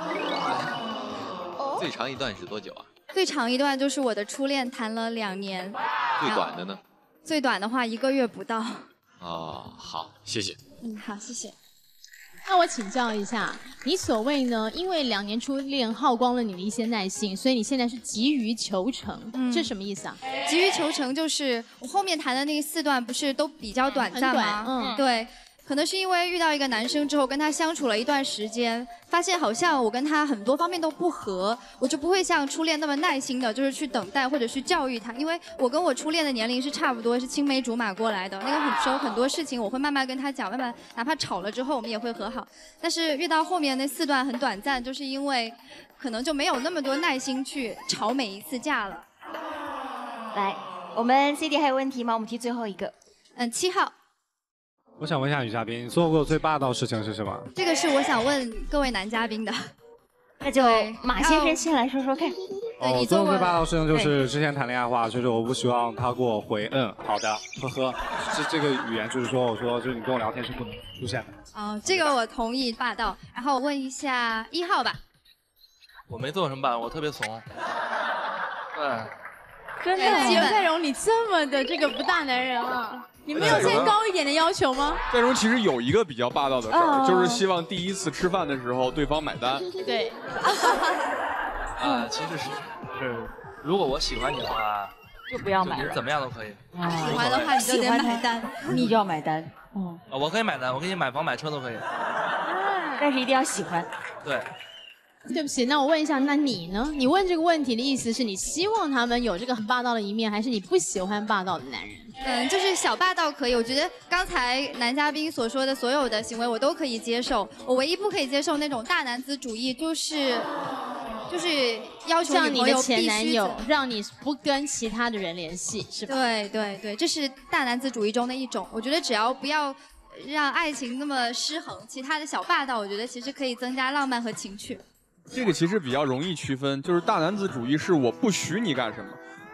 最长一段是多久啊？ 最长一段就是我的初恋，谈了两年。 最短的呢？ 最短的话一个月不到。 哦，好，谢谢。 嗯，好，谢谢。 那我请教一下，你所谓呢？因为两年初恋耗光了你的一些耐心，所以你现在是急于求成，嗯、这什么意思啊？ 急于求成就是我后面谈的那四段不是都比较短暂吗？ 嗯， 对。可能是因为遇到一个男生之后，跟他相处了一段时间，发现好像我跟他很多方面都不合，我就不会像初恋那么耐心的，就是去等待或者去教育他，因为我跟我初恋的年龄是差不多，是青梅竹马过来的。那个很时候很多事情我会慢慢跟他讲，慢慢哪怕吵了之后我们也会和好。但是遇到后面那四段很短暂，就是因为可能就没有那么多耐心去吵每一次架了。 来，我们 C D 还有问题吗？我们提最后一个。 嗯，七号。 我想问一下女嘉宾，你做过最霸道的事情是什么？ 这个是我想问各位男嘉宾的。 那就马先生先来说说看。 哦，做过最霸道的事情就是之前谈恋爱的话，就是我不希望他给我回嗯好的呵呵，这这个语言就是说我说就是你跟我聊天是不能出现的。 哦，这个我同意霸道。然后我问一下一号吧。 我没做什么霸道，我特别怂。对。 真的，叶在荣，你这么的这个不大男人啊！你没有再高一点的要求吗？ 在荣其实有一个比较霸道的事儿， 哦、 就是希望第一次吃饭的时候对方买单。 对。 啊，其实是是，如果我喜欢你的话， 就不要买了， 怎么样都可以。 啊、喜欢的话你就得买单， 你就要买单。嗯。 啊，我可以买单，我给你买房买车都可以。 但是一定要喜欢。 对。 对不起，那我问一下，那你呢？你问这个问题的意思是你希望他们有这个很霸道的一面，还是你不喜欢霸道的男人？ 嗯，就是小霸道可以。我觉得刚才男嘉宾所说的所有的行为我都可以接受，我唯一不可以接受那种大男子主义，就是就是要求像你的前女男友让你不跟其他的人联系，是吧？ 对对对，这是大男子主义中的一种。我觉得只要不要让爱情那么失衡，其他的小霸道，我觉得其实可以增加浪漫和情趣。 这个其实比较容易区分，就是大男子主义是我不许你干什么，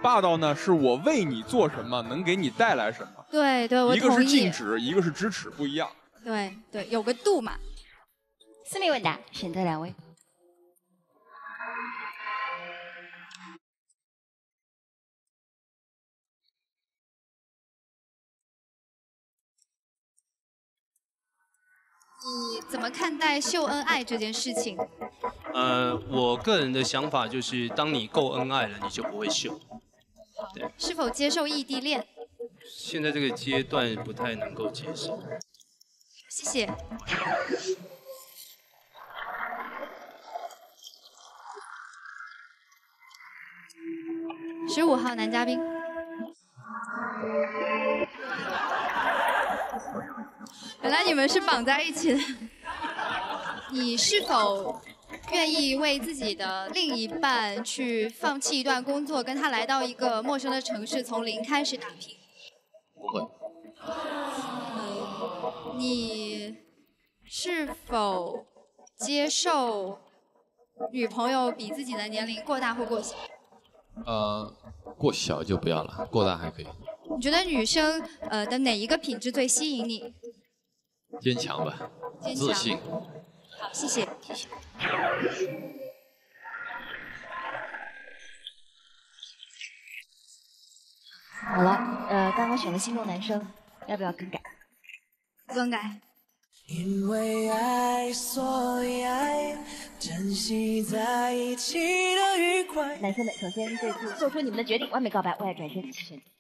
霸道呢是我为你做什么，能给你带来什么。 对对，我一个是同意。 禁止，一个是支持，不一样。 对对，有个度嘛。 四名问答，选择两位。 你怎么看待秀恩爱这件事情？ 呃，我个人的想法就是，当你够恩爱了，你就不会秀。对， 是否接受异地恋？ 现在这个阶段不太能够接受。 谢谢。十五号男嘉宾。原来你们是绑在一起的。你是否愿意为自己的另一半去放弃一段工作，跟他来到一个陌生的城市，从零开始打拼？ 不会。 呃，你是否接受女朋友比自己的年龄过大或过小？ 呃，过小就不要了，过大还可以。 你觉得女生呃的哪一个品质最吸引你？ 坚强吧， 坚强自信。 好，谢谢，谢谢。 好了，呃，刚刚选了心动男生，要不要更改？ 不更改。 因为爱，所以爱，珍惜在一起的愉快。 男生们，首先这次做出你们的决定，完美告白，为爱转身，自己选择。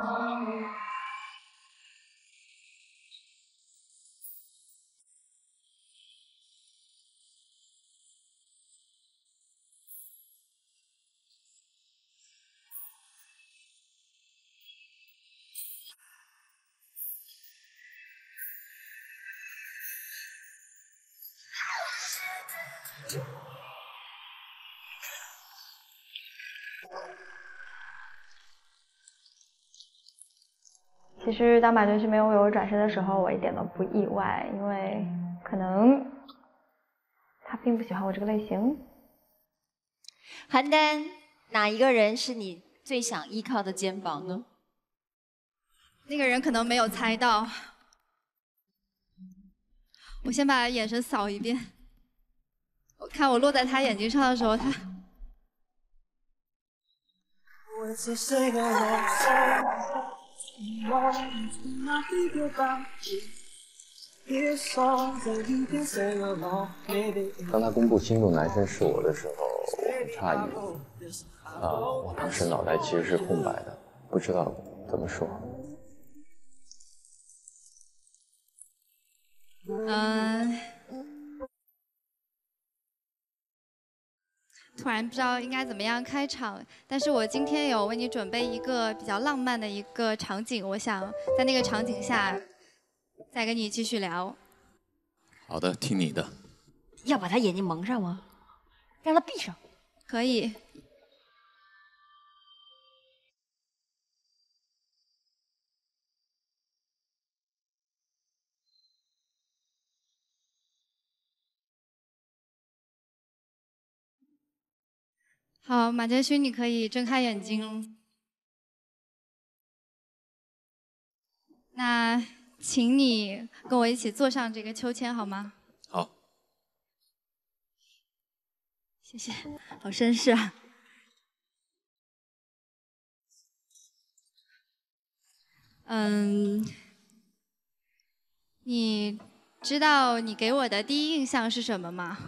其实当马军是没有为我转身的时候，我一点都不意外，因为可能他并不喜欢我这个类型。 邯郸，哪一个人是你最想依靠的肩膀呢？ 那个人可能没有猜到。我先把眼神扫一遍，我看我落在他眼睛上的时候，他。 当他公布心动男生是我的时候，我很诧异。啊，我当时脑袋其实是空白的，不知道怎么说。 嗯。突然不知道应该怎么样开场，但是我今天有为你准备一个比较浪漫的一个场景，我想在那个场景下再跟你继续聊。 好的，听你的。 要把他眼睛蒙上吗？让他闭上。 可以。好，马建勋，你可以睁开眼睛。那，请你跟我一起坐上这个秋千好吗？ 好。 谢谢，好绅士啊。嗯，你知道你给我的第一印象是什么吗？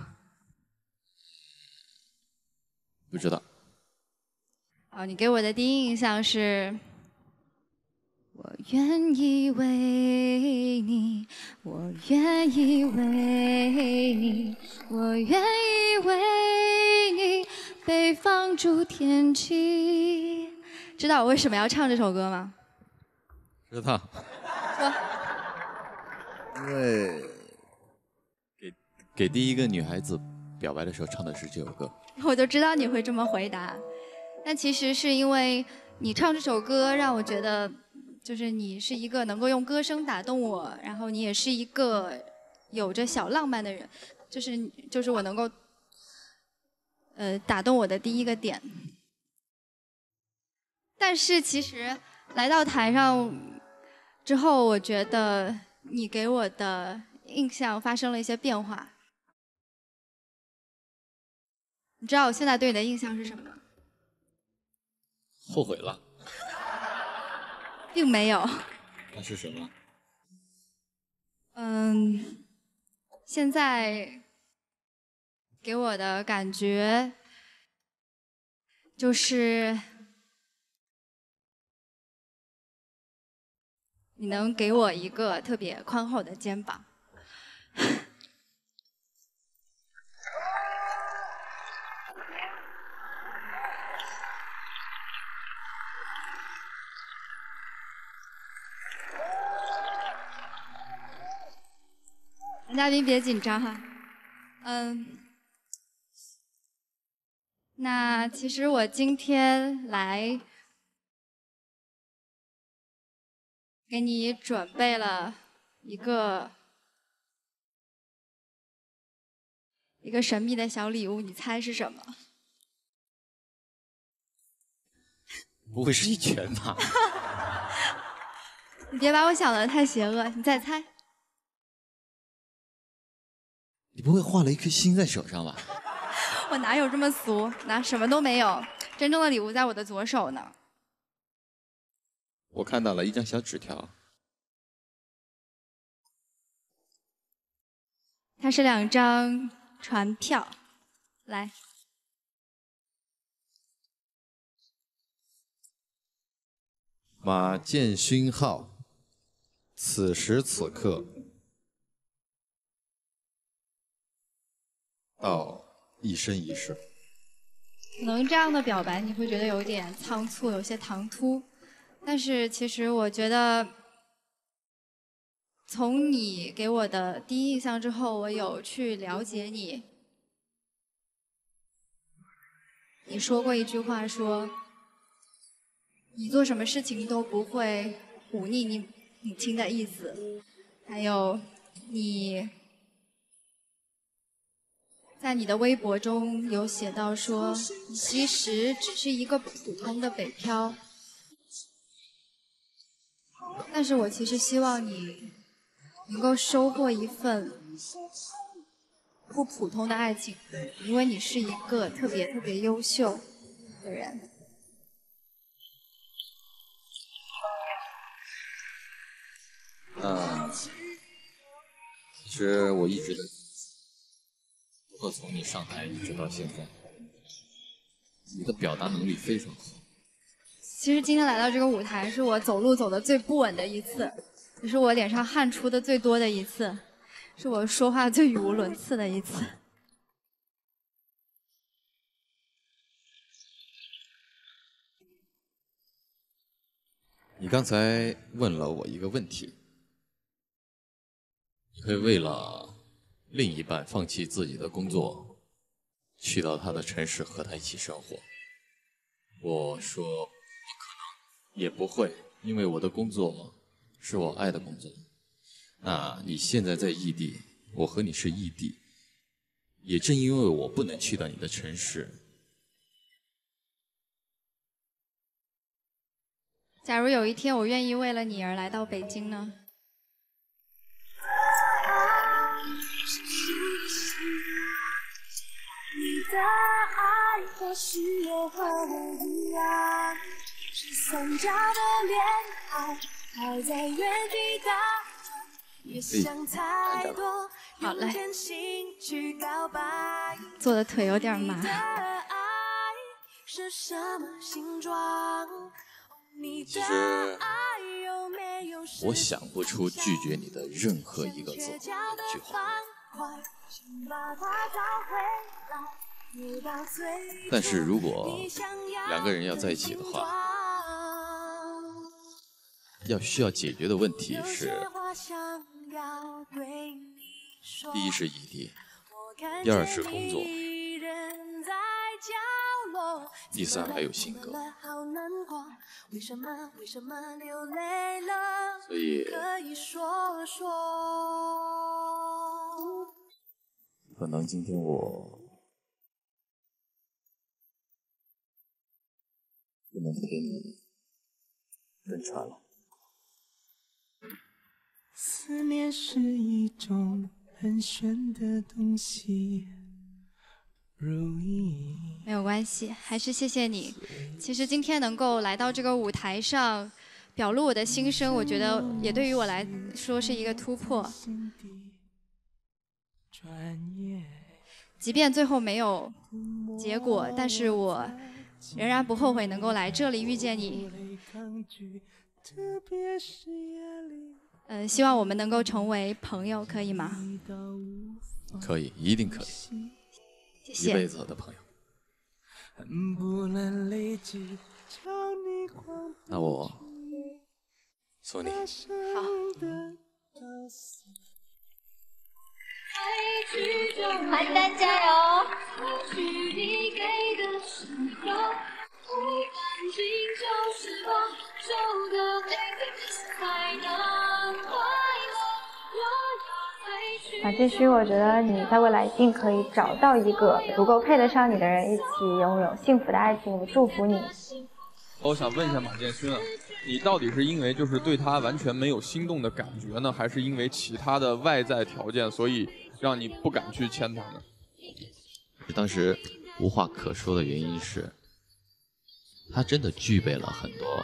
不知道。 哦，你给我的第一印象是，我愿意为你，我愿意为你，我愿意为你，北方住天气。知道我为什么要唱这首歌吗？ 知道。 说。 因为给给第一个女孩子表白的时候唱的是这首歌。 我就知道你会这么回答，但其实是因为你唱这首歌让我觉得，就是你是一个能够用歌声打动我，然后你也是一个有着小浪漫的人，就是就是我能够，呃，打动我的第一个点。 但是其实来到台上之后，我觉得你给我的印象发生了一些变化。你知道我现在对你的印象是什么吗？ 后悔了。 并没有。 那是什么？ 嗯，现在给我的感觉就是你能给我一个特别宽厚的肩膀。男嘉宾别紧张哈，嗯，那其实我今天来给你准备了一个一个神秘的小礼物，你猜是什么？ 不会是一拳吧？ 你别把我想的太邪恶，你再猜。 你不会画了一颗心在手上吧？ 我哪有这么俗？哪什么都没有，真正的礼物在我的左手呢。 我看到了一张小纸条， 它是两张船票，来。 马建勋号，此时此刻到一生一世。 可能这样的表白你会觉得有点仓促，有些唐突，但是其实我觉得，从你给我的第一印象之后，我有去了解你。你说过一句话说，你做什么事情都不会忤逆你母亲的意思，还有你。在你的微博中有写到说，你其实只是一个普通的北漂，但是我其实希望你能够收获一份不普通的爱情，因为你是一个特别特别优秀的人。 嗯，其实我一直在。包括从你上台一直到现在，你的表达能力非常好。 其实今天来到这个舞台，是我走路走的最不稳的一次，也是我脸上汗出的最多的一次，是我说话最语无伦次的一次。 你刚才问了我一个问题，你会为了另一半放弃自己的工作，去到他的城市和他一起生活。我说不可能，也不会，因为我的工作是我爱的工作。那你现在在异地，我和你是异地，也正因为我不能去到你的城市。 假如有一天我愿意为了你而来到北京呢？ 你的爱或许也和我一样，是三角的恋爱，还在原地打转，越想太多， 好嘞。 用心去告白。 坐的腿有点麻。 你的爱是什么形状？ 其实我想不出拒绝你的任何一个字，一句话。但是如果两个人要在一起的话，要需要解决的问题是：第一是异地，第二是工作，第三还有性格。所以可能今天我不能陪你顿穿了。 思念是一种很玄的东西，如意。 没有关系，还是谢谢你。其实今天能够来到这个舞台上，表露我的心声，我觉得也对于我来说是一个突破。即便最后没有结果，但是我仍然不后悔能够来这里遇见你。嗯、呃，希望我们能够成为朋友，可以吗？ 可以，一定可以。 谢谢。 一辈子的朋友。那我送你。 好。 邯郸加油！ 马志勋，我觉得你在未来一定可以找到一个足够配得上你的人，一起拥有幸福的爱情。我祝福你。 我想问一下马建勋啊，你到底是因为就是对他完全没有心动的感觉呢，还是因为其他的外在条件，所以让你不敢去牵他呢？ 当时无话可说的原因是，他真的具备了很多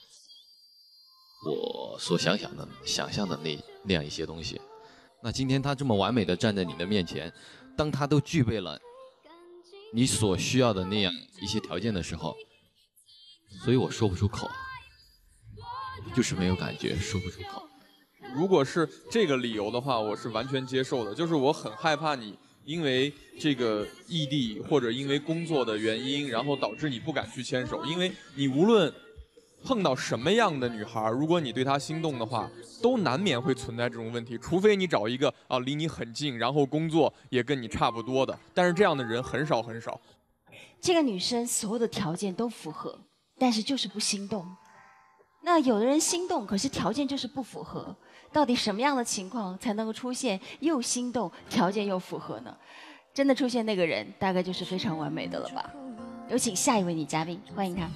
我所想想的、想象的那那样一些东西。那今天他这么完美的站在你的面前，当他都具备了你所需要的那样一些条件的时候，所以我说不出口，就是没有感觉，说不出口。 如果是这个理由的话，我是完全接受的。就是我很害怕你因为这个异地或者因为工作的原因，然后导致你不敢去牵手。因为你无论碰到什么样的女孩，如果你对她心动的话，都难免会存在这种问题。除非你找一个啊离你很近，然后工作也跟你差不多的，但是这样的人很少很少。 这个女生所有的条件都符合，但是就是不心动。那有的人心动，可是条件就是不符合。到底什么样的情况才能够出现又心动，条件又符合呢？真的出现那个人，大概就是非常完美的了吧？有请下一位女嘉宾，欢迎她。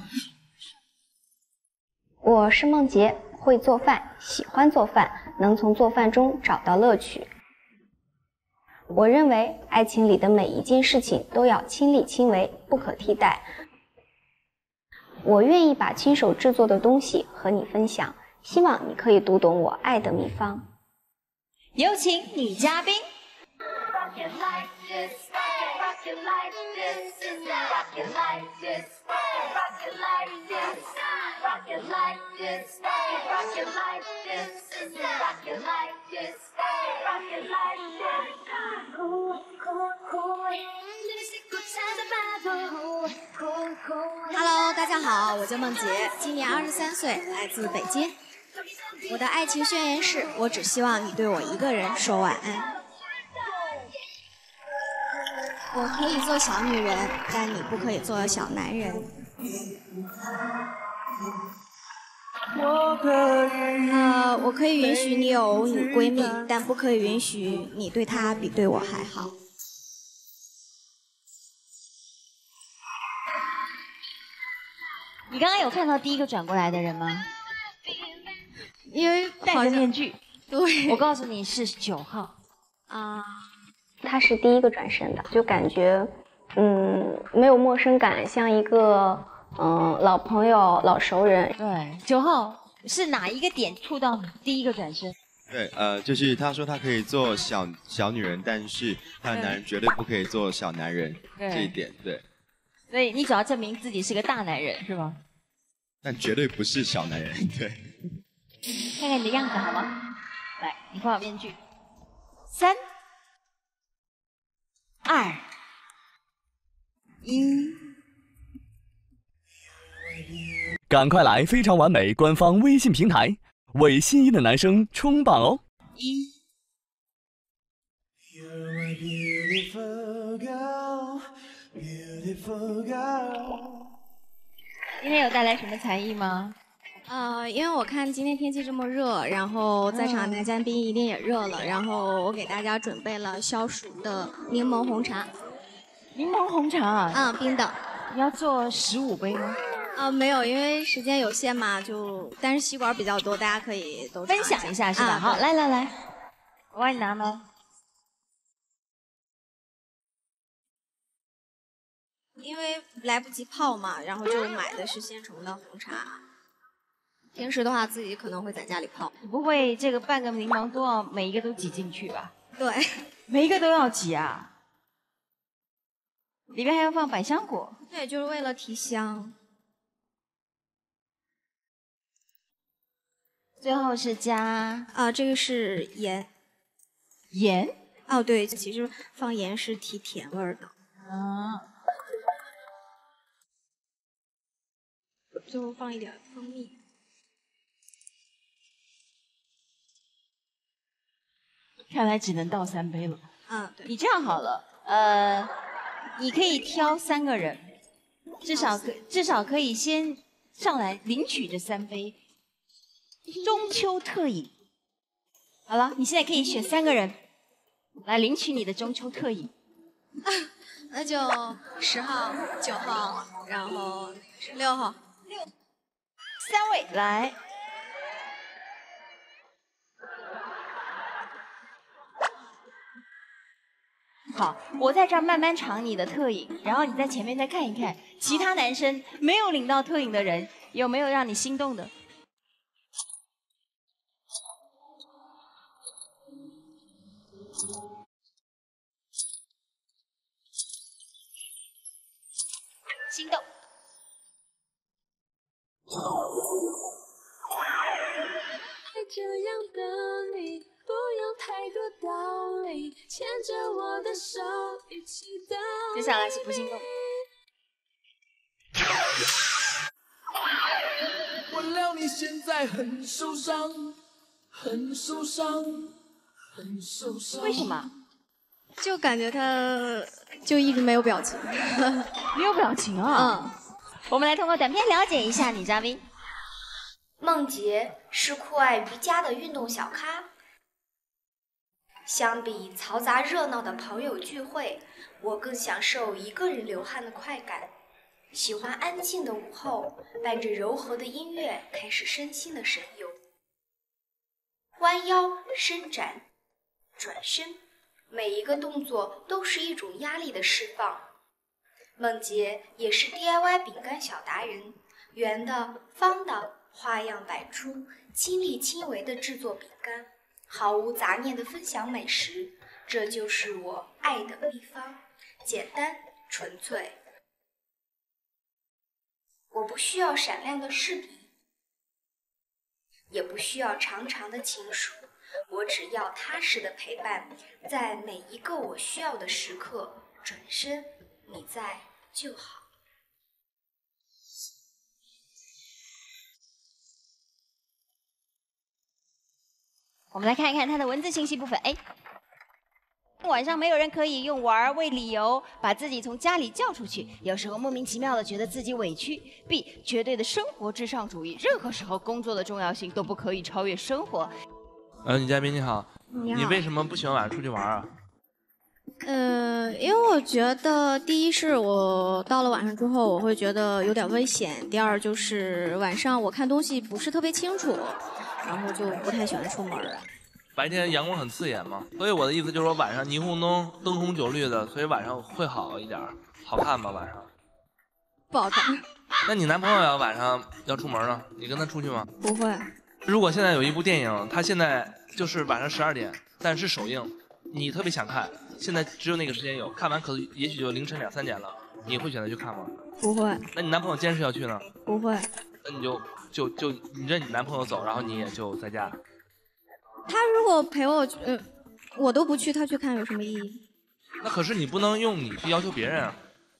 我是梦洁，会做饭，喜欢做饭，能从做饭中找到乐趣。我认为爱情里的每一件事情都要亲力亲为，不可替代。我愿意把亲手制作的东西和你分享，希望你可以读懂我爱的秘方。 有请女嘉宾。 Hello， 大家好，我叫梦洁，今年二十三岁，来自北京。我的爱情宣言是：我只希望你对我一个人说晚安。我可以做小女人，但你不可以做小男人。呃，我可以允许你有女闺蜜，但不可以允许你对她比对我还好。 你刚刚有看到第一个转过来的人吗？ 因为戴着面具。 对， 我告诉你是九号。 啊。 他是第一个转身的，就感觉，嗯，没有陌生感，像一个，嗯，老朋友、老熟人。 对，九号是哪一个点触到第一个转身？ 对，呃，就是他说他可以做小小女人，但是他的男人绝对不可以做小男人，这一点，对。 所以你只要证明自己是个大男人，是吗？ 但绝对不是小男人，对。 看看你的样子好吗？来，你换好面具。三。二一， 赶快来非常完美官方微信平台，为心仪的男生冲榜哦！ 一。今天有带来什么才艺吗？ 呃，因为我看今天天气这么热，然后在场男嘉宾一定也热了，然后我给大家准备了消暑的柠檬红茶。 柠檬红茶啊？ 嗯，冰的。 你要做十五杯吗？ 呃，没有，因为时间有限嘛，就但是吸管比较多，大家可以都分享一下是吧？ 啊、 好，来来来，我帮你拿吗？ 因为来不及泡嘛，然后就买的是现成的红茶。平时的话，自己可能会在家里泡。 你不会这个半个柠檬都要每一个都挤进去吧？ 对， 每一个都要挤啊。里面还要放百香果。 对，就是为了提香。 最后是加啊，这个是盐。 盐？ 哦，对，其实放盐是提甜味儿的。 啊。 最后放一点蜂蜜。 看来只能倒三杯了。 嗯，对。 你这样好了，呃，你可以挑三个人，至少可至少可以先上来领取这三杯中秋特饮。好了，你现在可以选三个人来领取你的中秋特饮。 啊，那就十号、九号，然后十六号。 六，三位来。好，我在这儿慢慢尝你的特饮，然后你在前面再看一看，其他男生没有领到特饮的人有没有让你心动的？心动。 这样的你，不用太多道理，牵着我的手一起到。 接下来是不心动。 我料你现在很受伤，很受伤，很受伤。 为什么？ 就感觉他就一直没有表情。 没有表情啊？嗯。我们来通过短片了解一下女嘉宾。 梦洁是酷爱瑜伽的运动小咖。相比嘈杂热闹的朋友聚会，我更享受一个人流汗的快感。喜欢安静的午后，伴着柔和的音乐，开始身心的神游。弯腰、伸展、转身，每一个动作都是一种压力的释放。梦洁也是 D I Y 饼干小达人，圆的、方的。花样百出，亲力亲为的制作饼干，毫无杂念的分享美食，这就是我爱的秘方，简单纯粹。我不需要闪亮的饰品，也不需要长长的情书，我只要踏实的陪伴，在每一个我需要的时刻，转身，你在就好。 我们来看一看它的文字信息部分。哎，晚上没有人可以用玩为理由把自己从家里叫出去，有时候莫名其妙的觉得自己委屈。B， 绝对的生活至上主义，任何时候工作的重要性都不可以超越生活。 呃，女嘉宾你好， 你好。 你为什么不喜欢晚上出去玩啊？ 呃，因为我觉得第一是我到了晚上之后，我会觉得有点危险；第二就是晚上我看东西不是特别清楚。然后就不太喜欢出门。 白天阳光很刺眼嘛，所以我的意思就是说晚上霓虹灯灯红酒绿的，所以晚上会好一点，好看吗？晚上不好看。 那你男朋友要晚上要出门呢，你跟他出去吗？ 不会。 如果现在有一部电影，它现在就是晚上十二点，但是首映，你特别想看，现在只有那个时间有，看完可能也许就凌晨两三点了，你会选择去看吗？ 不会。 那你男朋友坚持要去呢？ 不会。 那你就。就就你认你男朋友走，然后你也就在家。 他如果陪我，呃，我都不去，他去看有什么意义？ 那可是你不能用你去要求别人啊。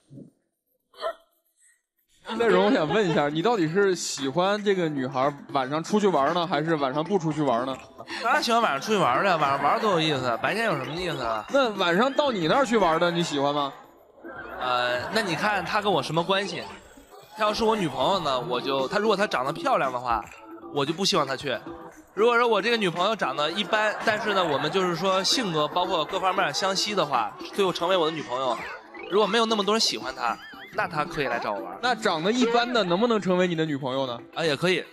内容我想问一下，你到底是喜欢这个女孩晚上出去玩呢，还是晚上不出去玩呢？ 当然喜欢晚上出去玩的，晚上玩多有意思，白天有什么意思啊？ 那晚上到你那儿去玩的，你喜欢吗？ 呃，那你看他跟我什么关系？她要是我女朋友呢，我就她如果她长得漂亮的话，我就不希望她去。如果说我这个女朋友长得一般，但是呢，我们就是说性格包括各方面相吸的话，最后成为我的女朋友。如果没有那么多人喜欢她， 那他可以来找我玩。 那长得一般的能不能成为你的女朋友呢？ 啊，也可以。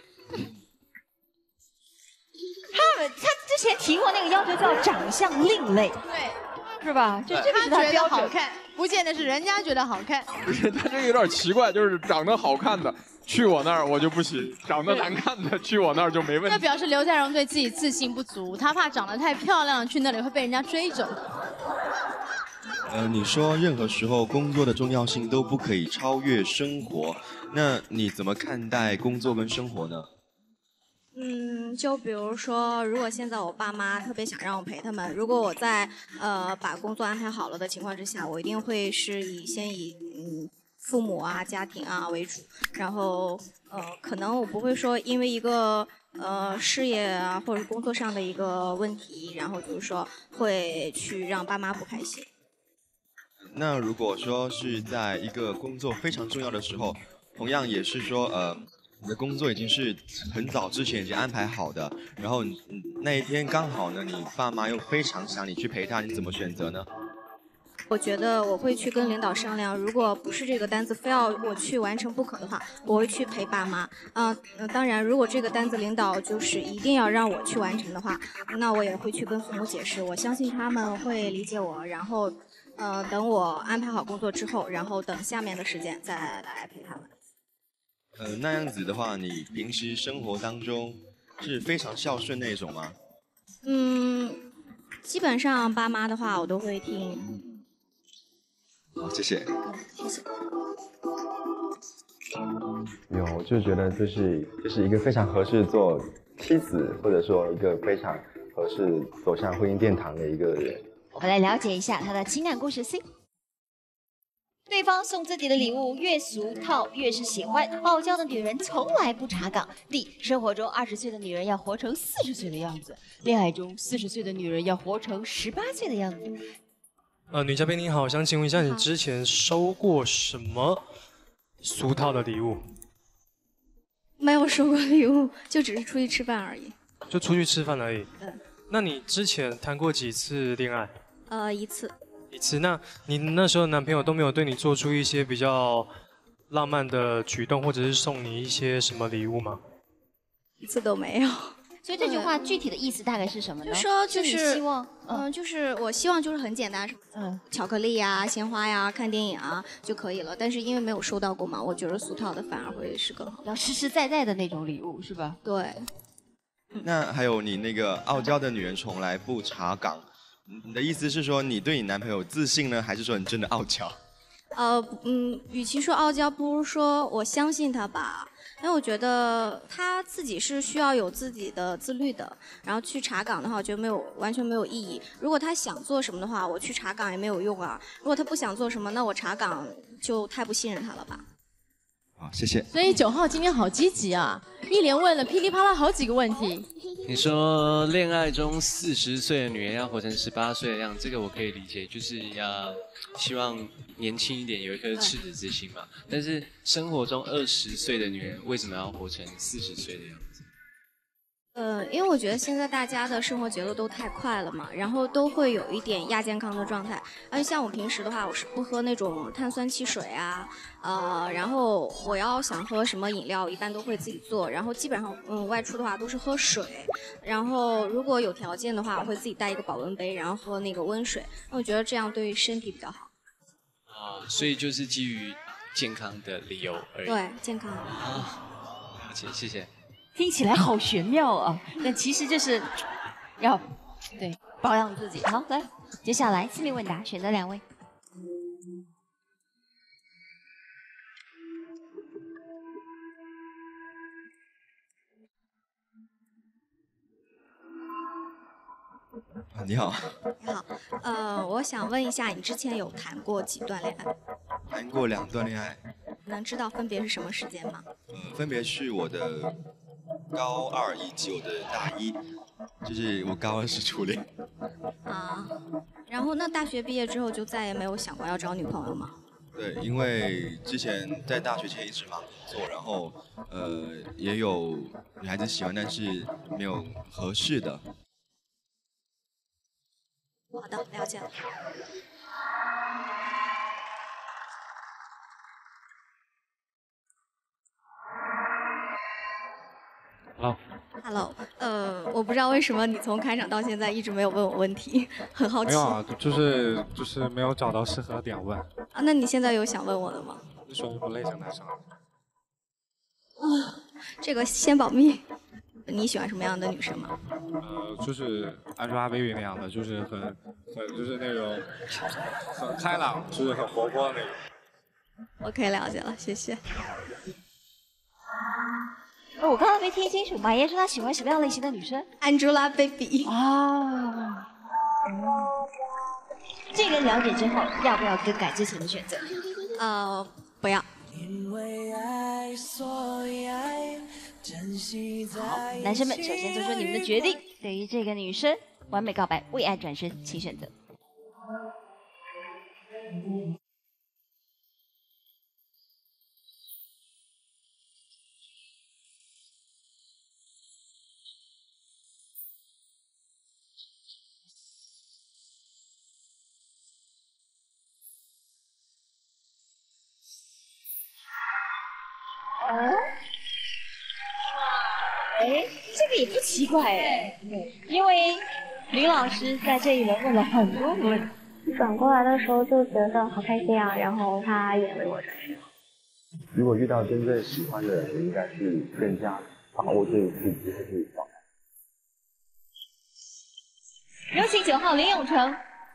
他们他之前提过那个要求叫长相另类， 对， 是吧？就这个是他觉得他标准。 好看，不见得是人家觉得好看。 不是，他这个有点奇怪，就是长得好看的去我那儿我就不行，长得难看的去我那儿就没问题。 那表示刘在荣对自己自信不足，他怕长得太漂亮去那里会被人家追走。 呃，你说任何时候工作的重要性都不可以超越生活，那你怎么看待工作跟生活呢？ 嗯，就比如说，如果现在我爸妈特别想让我陪他们，如果我在呃把工作安排好了的情况之下，我一定会是以先以嗯父母啊、家庭啊为主，然后呃可能我不会说因为一个呃事业啊或者工作上的一个问题，然后就是说会去让爸妈不开心。 那如果说是在一个工作非常重要的时候，同样也是说呃。你的工作已经是很早之前已经安排好的，然后你那一天刚好呢，你爸妈又非常想你去陪他，你怎么选择呢？ 我觉得我会去跟领导商量，如果不是这个单子非要我去完成不可的话，我会去陪爸妈。啊、呃，当然，如果这个单子领导就是一定要让我去完成的话，那我也会去跟父母解释，我相信他们会理解我，然后，呃，等我安排好工作之后，然后等下面的时间再来陪他们。 呃，那样子的话，你平时生活当中是非常孝顺那种吗？ 嗯，基本上爸妈的话我都会听。 好，谢谢。 谢谢。 有，我就觉得这是这是一个非常合适做妻子，或者说一个非常合适走向婚姻殿堂的一个人。 我们来了解一下他的情感故事 C。对方送自己的礼物越俗套越是喜欢，傲娇的女人从来不查岗。D， 生活中二十岁的女人要活成四十岁的样子，恋爱中四十岁的女人要活成十八岁的样子。 呃，女嘉宾你好，想请问一下，你之前收过什么俗套的礼物？ 没有收过礼物，就只是出去吃饭而已。 就出去吃饭而已。 嗯。 那你之前谈过几次恋爱？ 呃，一次。 一次。那你那时候男朋友都没有对你做出一些比较浪漫的举动，或者是送你一些什么礼物吗？ 一次都没有。 所以这句话具体的意思大概是什么呢？ 就说就是你希望， 嗯、呃，就是我希望就是很简单，嗯，巧克力呀、鲜花呀、看电影啊就可以了。但是因为没有收到过嘛，我觉得俗套的反而会是更好， 要实实在在的那种礼物，是吧？ 对。 那还有你那个傲娇的女人从来不查岗，你的意思是说你对你男朋友自信呢，还是说你真的傲娇？ 呃，嗯，与其说傲娇，不如说我相信他吧。因为我觉得他自己是需要有自己的自律的，然后去查岗的话，我觉得没有完全没有意义。如果他想做什么的话，我去查岗也没有用啊。如果他不想做什么，那我查岗就太不信任他了吧。 好，谢谢。 所以九号今天好积极啊，一连问了噼里啪啦好几个问题。 你说恋爱中四十岁的女人要活成十八岁的样子，这个我可以理解，就是要希望年轻一点，有一颗赤子之心嘛。但是生活中二十岁的女人为什么要活成四十岁的样子？ 呃，因为我觉得现在大家的生活节奏都太快了嘛，然后都会有一点亚健康的状态。而且像我平时的话，我是不喝那种碳酸汽水啊，呃，然后我要想喝什么饮料，一般都会自己做。然后基本上，嗯，外出的话都是喝水。然后如果有条件的话，我会自己带一个保温杯，然后喝那个温水。我觉得这样对身体比较好。 啊，所以就是基于健康的理由而已。 对，健康。 啊，了解，谢谢。 听起来好玄妙啊，但其实就是要对保养自己。好，来，接下来四名问答，选择两位。 啊，你好。 你好，呃，我想问一下，你之前有谈过几段恋爱？ 谈过两段恋爱， 能知道分别是什么时间吗？ 呃，分别是我的高二以及我的大一，就是我高二是初恋。 啊，然后那大学毕业之后就再也没有想过要找女朋友吗？ 对，因为之前在大学前一直忙工作，然后呃也有女孩子喜欢，但是没有合适的。 好的，了解了。 Hello。 Hello，呃，我不知道为什么你从开场到现在一直没有问我问题，很好奇。 没有啊，就是就是没有找到适合的点问。 啊，那你现在有想问我的吗？ 你属于不类型男生。 啊，这个先保密。你喜欢什么样的女生吗？ 呃，就是 Angelababy 那样的，就是很很就是那种很开朗，就是很活泼的那种。 OK， 了解了，谢谢。 哦，我刚刚没听清楚，马爷说他喜欢什么样类型的女生 ？Angelababy。 啊。这个了解之后，要不要更改之前的选择？ 呃，不要。 好，男生们首先做出你们的决定。对于这个女生，完美告白，为爱转身，请选择。哦。哎，这个也不奇怪哎，因为林老师在这一轮问了很多个问题。 转过来的时候就觉得好开心啊，然后他也为我转身。 如果遇到真正喜欢的人，应该是更加把握这一次机会去找。 有请九号林永成。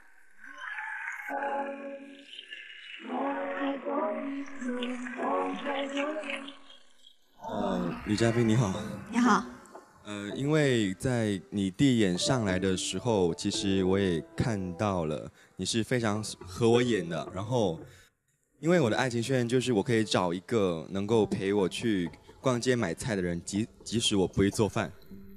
呃，李嘉宾你好。 你好。 呃，因为在你第一眼上来的时候，其实我也看到了你是非常合我眼的。然后，因为我的爱情宣言就是我可以找一个能够陪我去逛街买菜的人，即即使我不会做饭。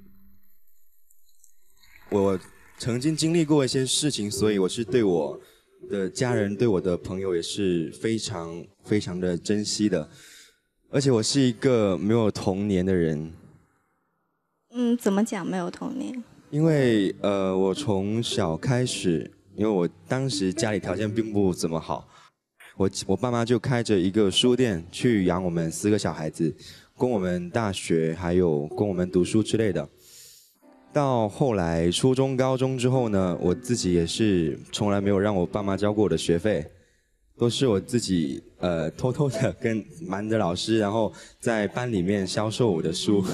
我曾经经历过一些事情，所以我是对我的家人、对我的朋友也是非常非常的珍惜的。而且我是一个没有童年的人。 嗯，怎么讲没有童年？ 因为呃，我从小开始，因为我当时家里条件并不怎么好，我我爸妈就开着一个书店去养我们四个小孩子，供我们大学还有供我们读书之类的。到后来初中、高中之后呢，我自己也是从来没有让我爸妈交过我的学费，都是我自己呃偷偷的跟瞒着老师，然后在班里面销售我的书。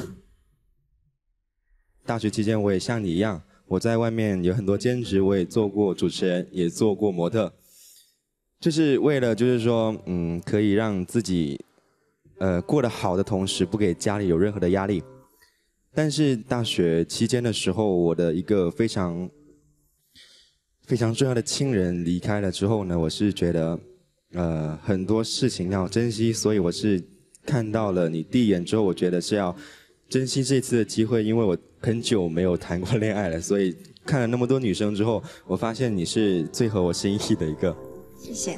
大学期间我也像你一样，我在外面有很多兼职，我也做过主持人，也做过模特，就是为了就是说，嗯，可以让自己呃过得好的同时，不给家里有任何的压力。但是大学期间的时候，我的一个非常非常重要的亲人离开了之后呢，我是觉得呃很多事情要珍惜，所以我是看到了你第一眼之后，我觉得是要珍惜这次的机会，因为我很久没有谈过恋爱了，所以看了那么多女生之后，我发现你是最合我心意的一个。 谢谢。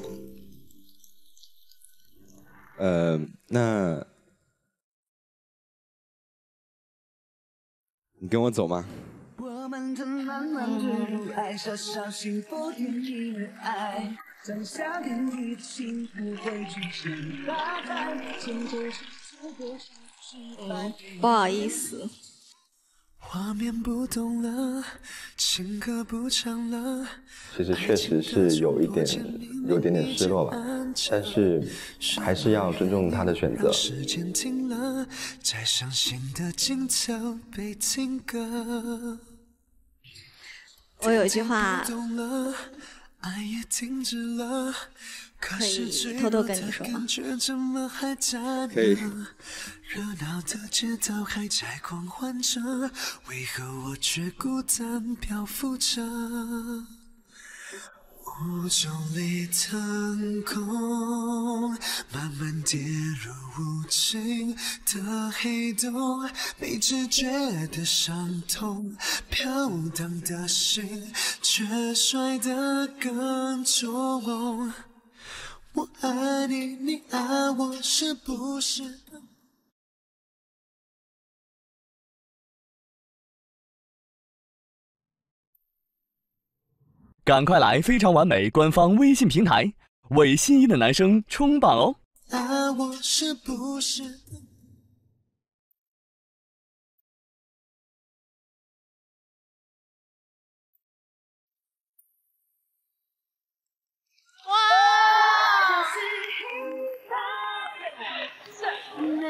呃，那你跟我走吗？ 我们正慢慢坠入爱，小小幸福点因为爱，张下点滴的幸福会出现大海，牵手是错过嗯，不好意思。 画面不同了，情歌不唱了。 其实确实是有一点，有点点失落吧，但是还是要尊重他的选择。 时间停了，再伤心的镜头被停格。 我有一句话爱也停止了， 可以偷偷跟你说吗？ 可以。 热闹的街头还在狂欢着，为何我却孤单漂浮着？雾中里腾空，慢慢跌入无尽的黑洞，没知觉的伤痛，飘荡的心却摔得更重。我爱你，你爱我，是不是？ 赶快来非常完美官方微信平台，为心仪的男生冲榜哦！ 爱我是不是？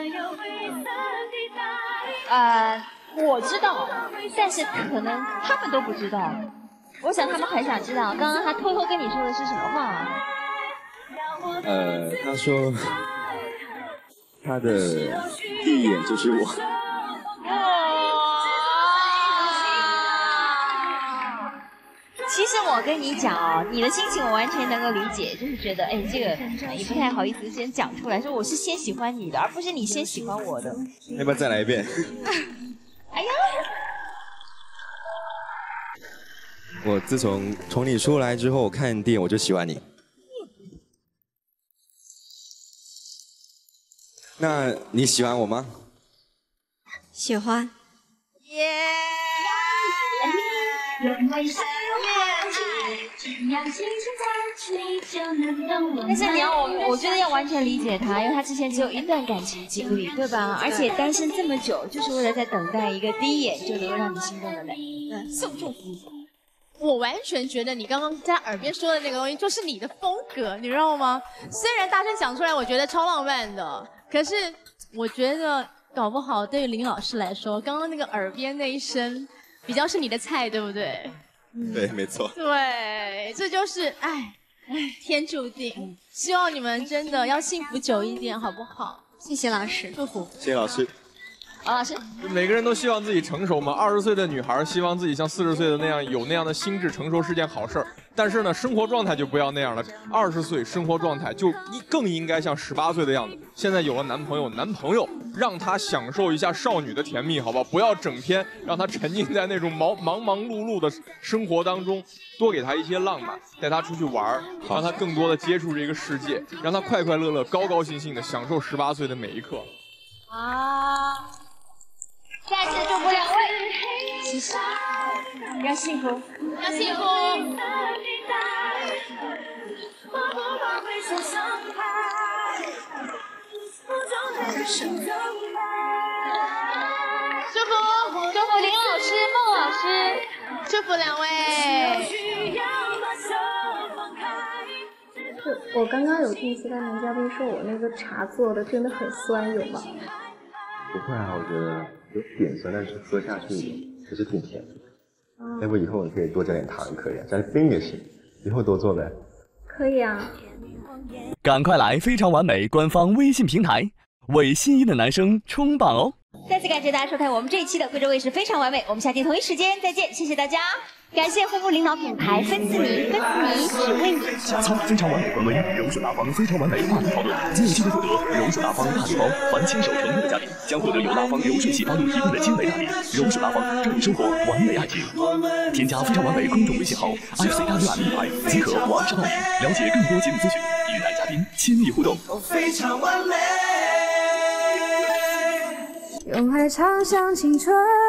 呃，我知道，但是可能他们都不知道。我想他们很想知道，刚刚他偷偷跟你说的是什么话？ 呃，他说他的第一眼就是我。 其实我跟你讲哦，你的心情我完全能够理解，就是觉得哎，这个你不太好意思先讲出来，说我是先喜欢你的，而不是你先喜欢我的。 要不要再来一遍？ 哎呀！ 我自从从你出来之后，我看电影我就喜欢你。那你喜欢我吗？ 喜欢。 但是你要我，我觉得要完全理解他，因为他之前只有一段感情经历，对吧？而且单身这么久，就是为了在等待一个第一眼就能够让你心动的人，送祝福。 我完全觉得你刚刚在耳边说的那个东西就是你的风格，你知道吗？虽然大声讲出来，我觉得超浪漫的，可是我觉得搞不好对于林老师来说，刚刚那个耳边那一声比较是你的菜，对不对？ 嗯、对，没错。 对，这就是哎哎天注定。希望你们真的要幸福久一点，好不好？ 谢谢老师， 祝福。 谢谢老师。 王老师， 每个人都希望自己成熟嘛。二十岁的女孩希望自己像四十岁的那样有那样的心智成熟是件好事儿，但是呢，生活状态就不要那样了。二十岁生活状态就更应该像十八岁的样子。现在有了男朋友，男朋友让她享受一下少女的甜蜜，好吧？不要整天让她沉浸在那种忙忙忙碌碌的生活当中，多给她一些浪漫，带她出去玩，让她更多的接触这个世界，让她快快乐乐、高高兴兴的享受十八岁的每一刻。 啊！再次祝福两位，谢谢，要幸福，要幸福。祝福，祝福林老师、孟老师， 祝福两位。 我刚刚有听其他男嘉宾说我那个茶做的真的很酸，有吗？ 不会啊，我觉得有点酸，但是喝下去其实挺甜的。嗯、要不以后你可以多加点糖，可以啊，加点冰也行。以后多做呗。 可以啊。 赶快来非常完美官方微信平台，为心仪的男生冲榜哦！ 再次感谢大家收看我们这一期的贵州卫视非常完美，我们下期同一时间再见，谢谢大家。感谢护肤领导品牌芬思妮，芬思妮只为你。 加仓非常完美官微，柔顺大方非常完美话题讨论，仅有机会获得柔顺大方大礼包，凡牵手成功的嘉宾将获得由大方柔顺洗发露提供的精美大礼。柔顺大方，让你收获完美爱情。添加非常完美公众微信号 F C W M 一排即可网上报名，了解更多节目资讯，与男嘉宾亲密互动。 非常完美。用爱唱响青春。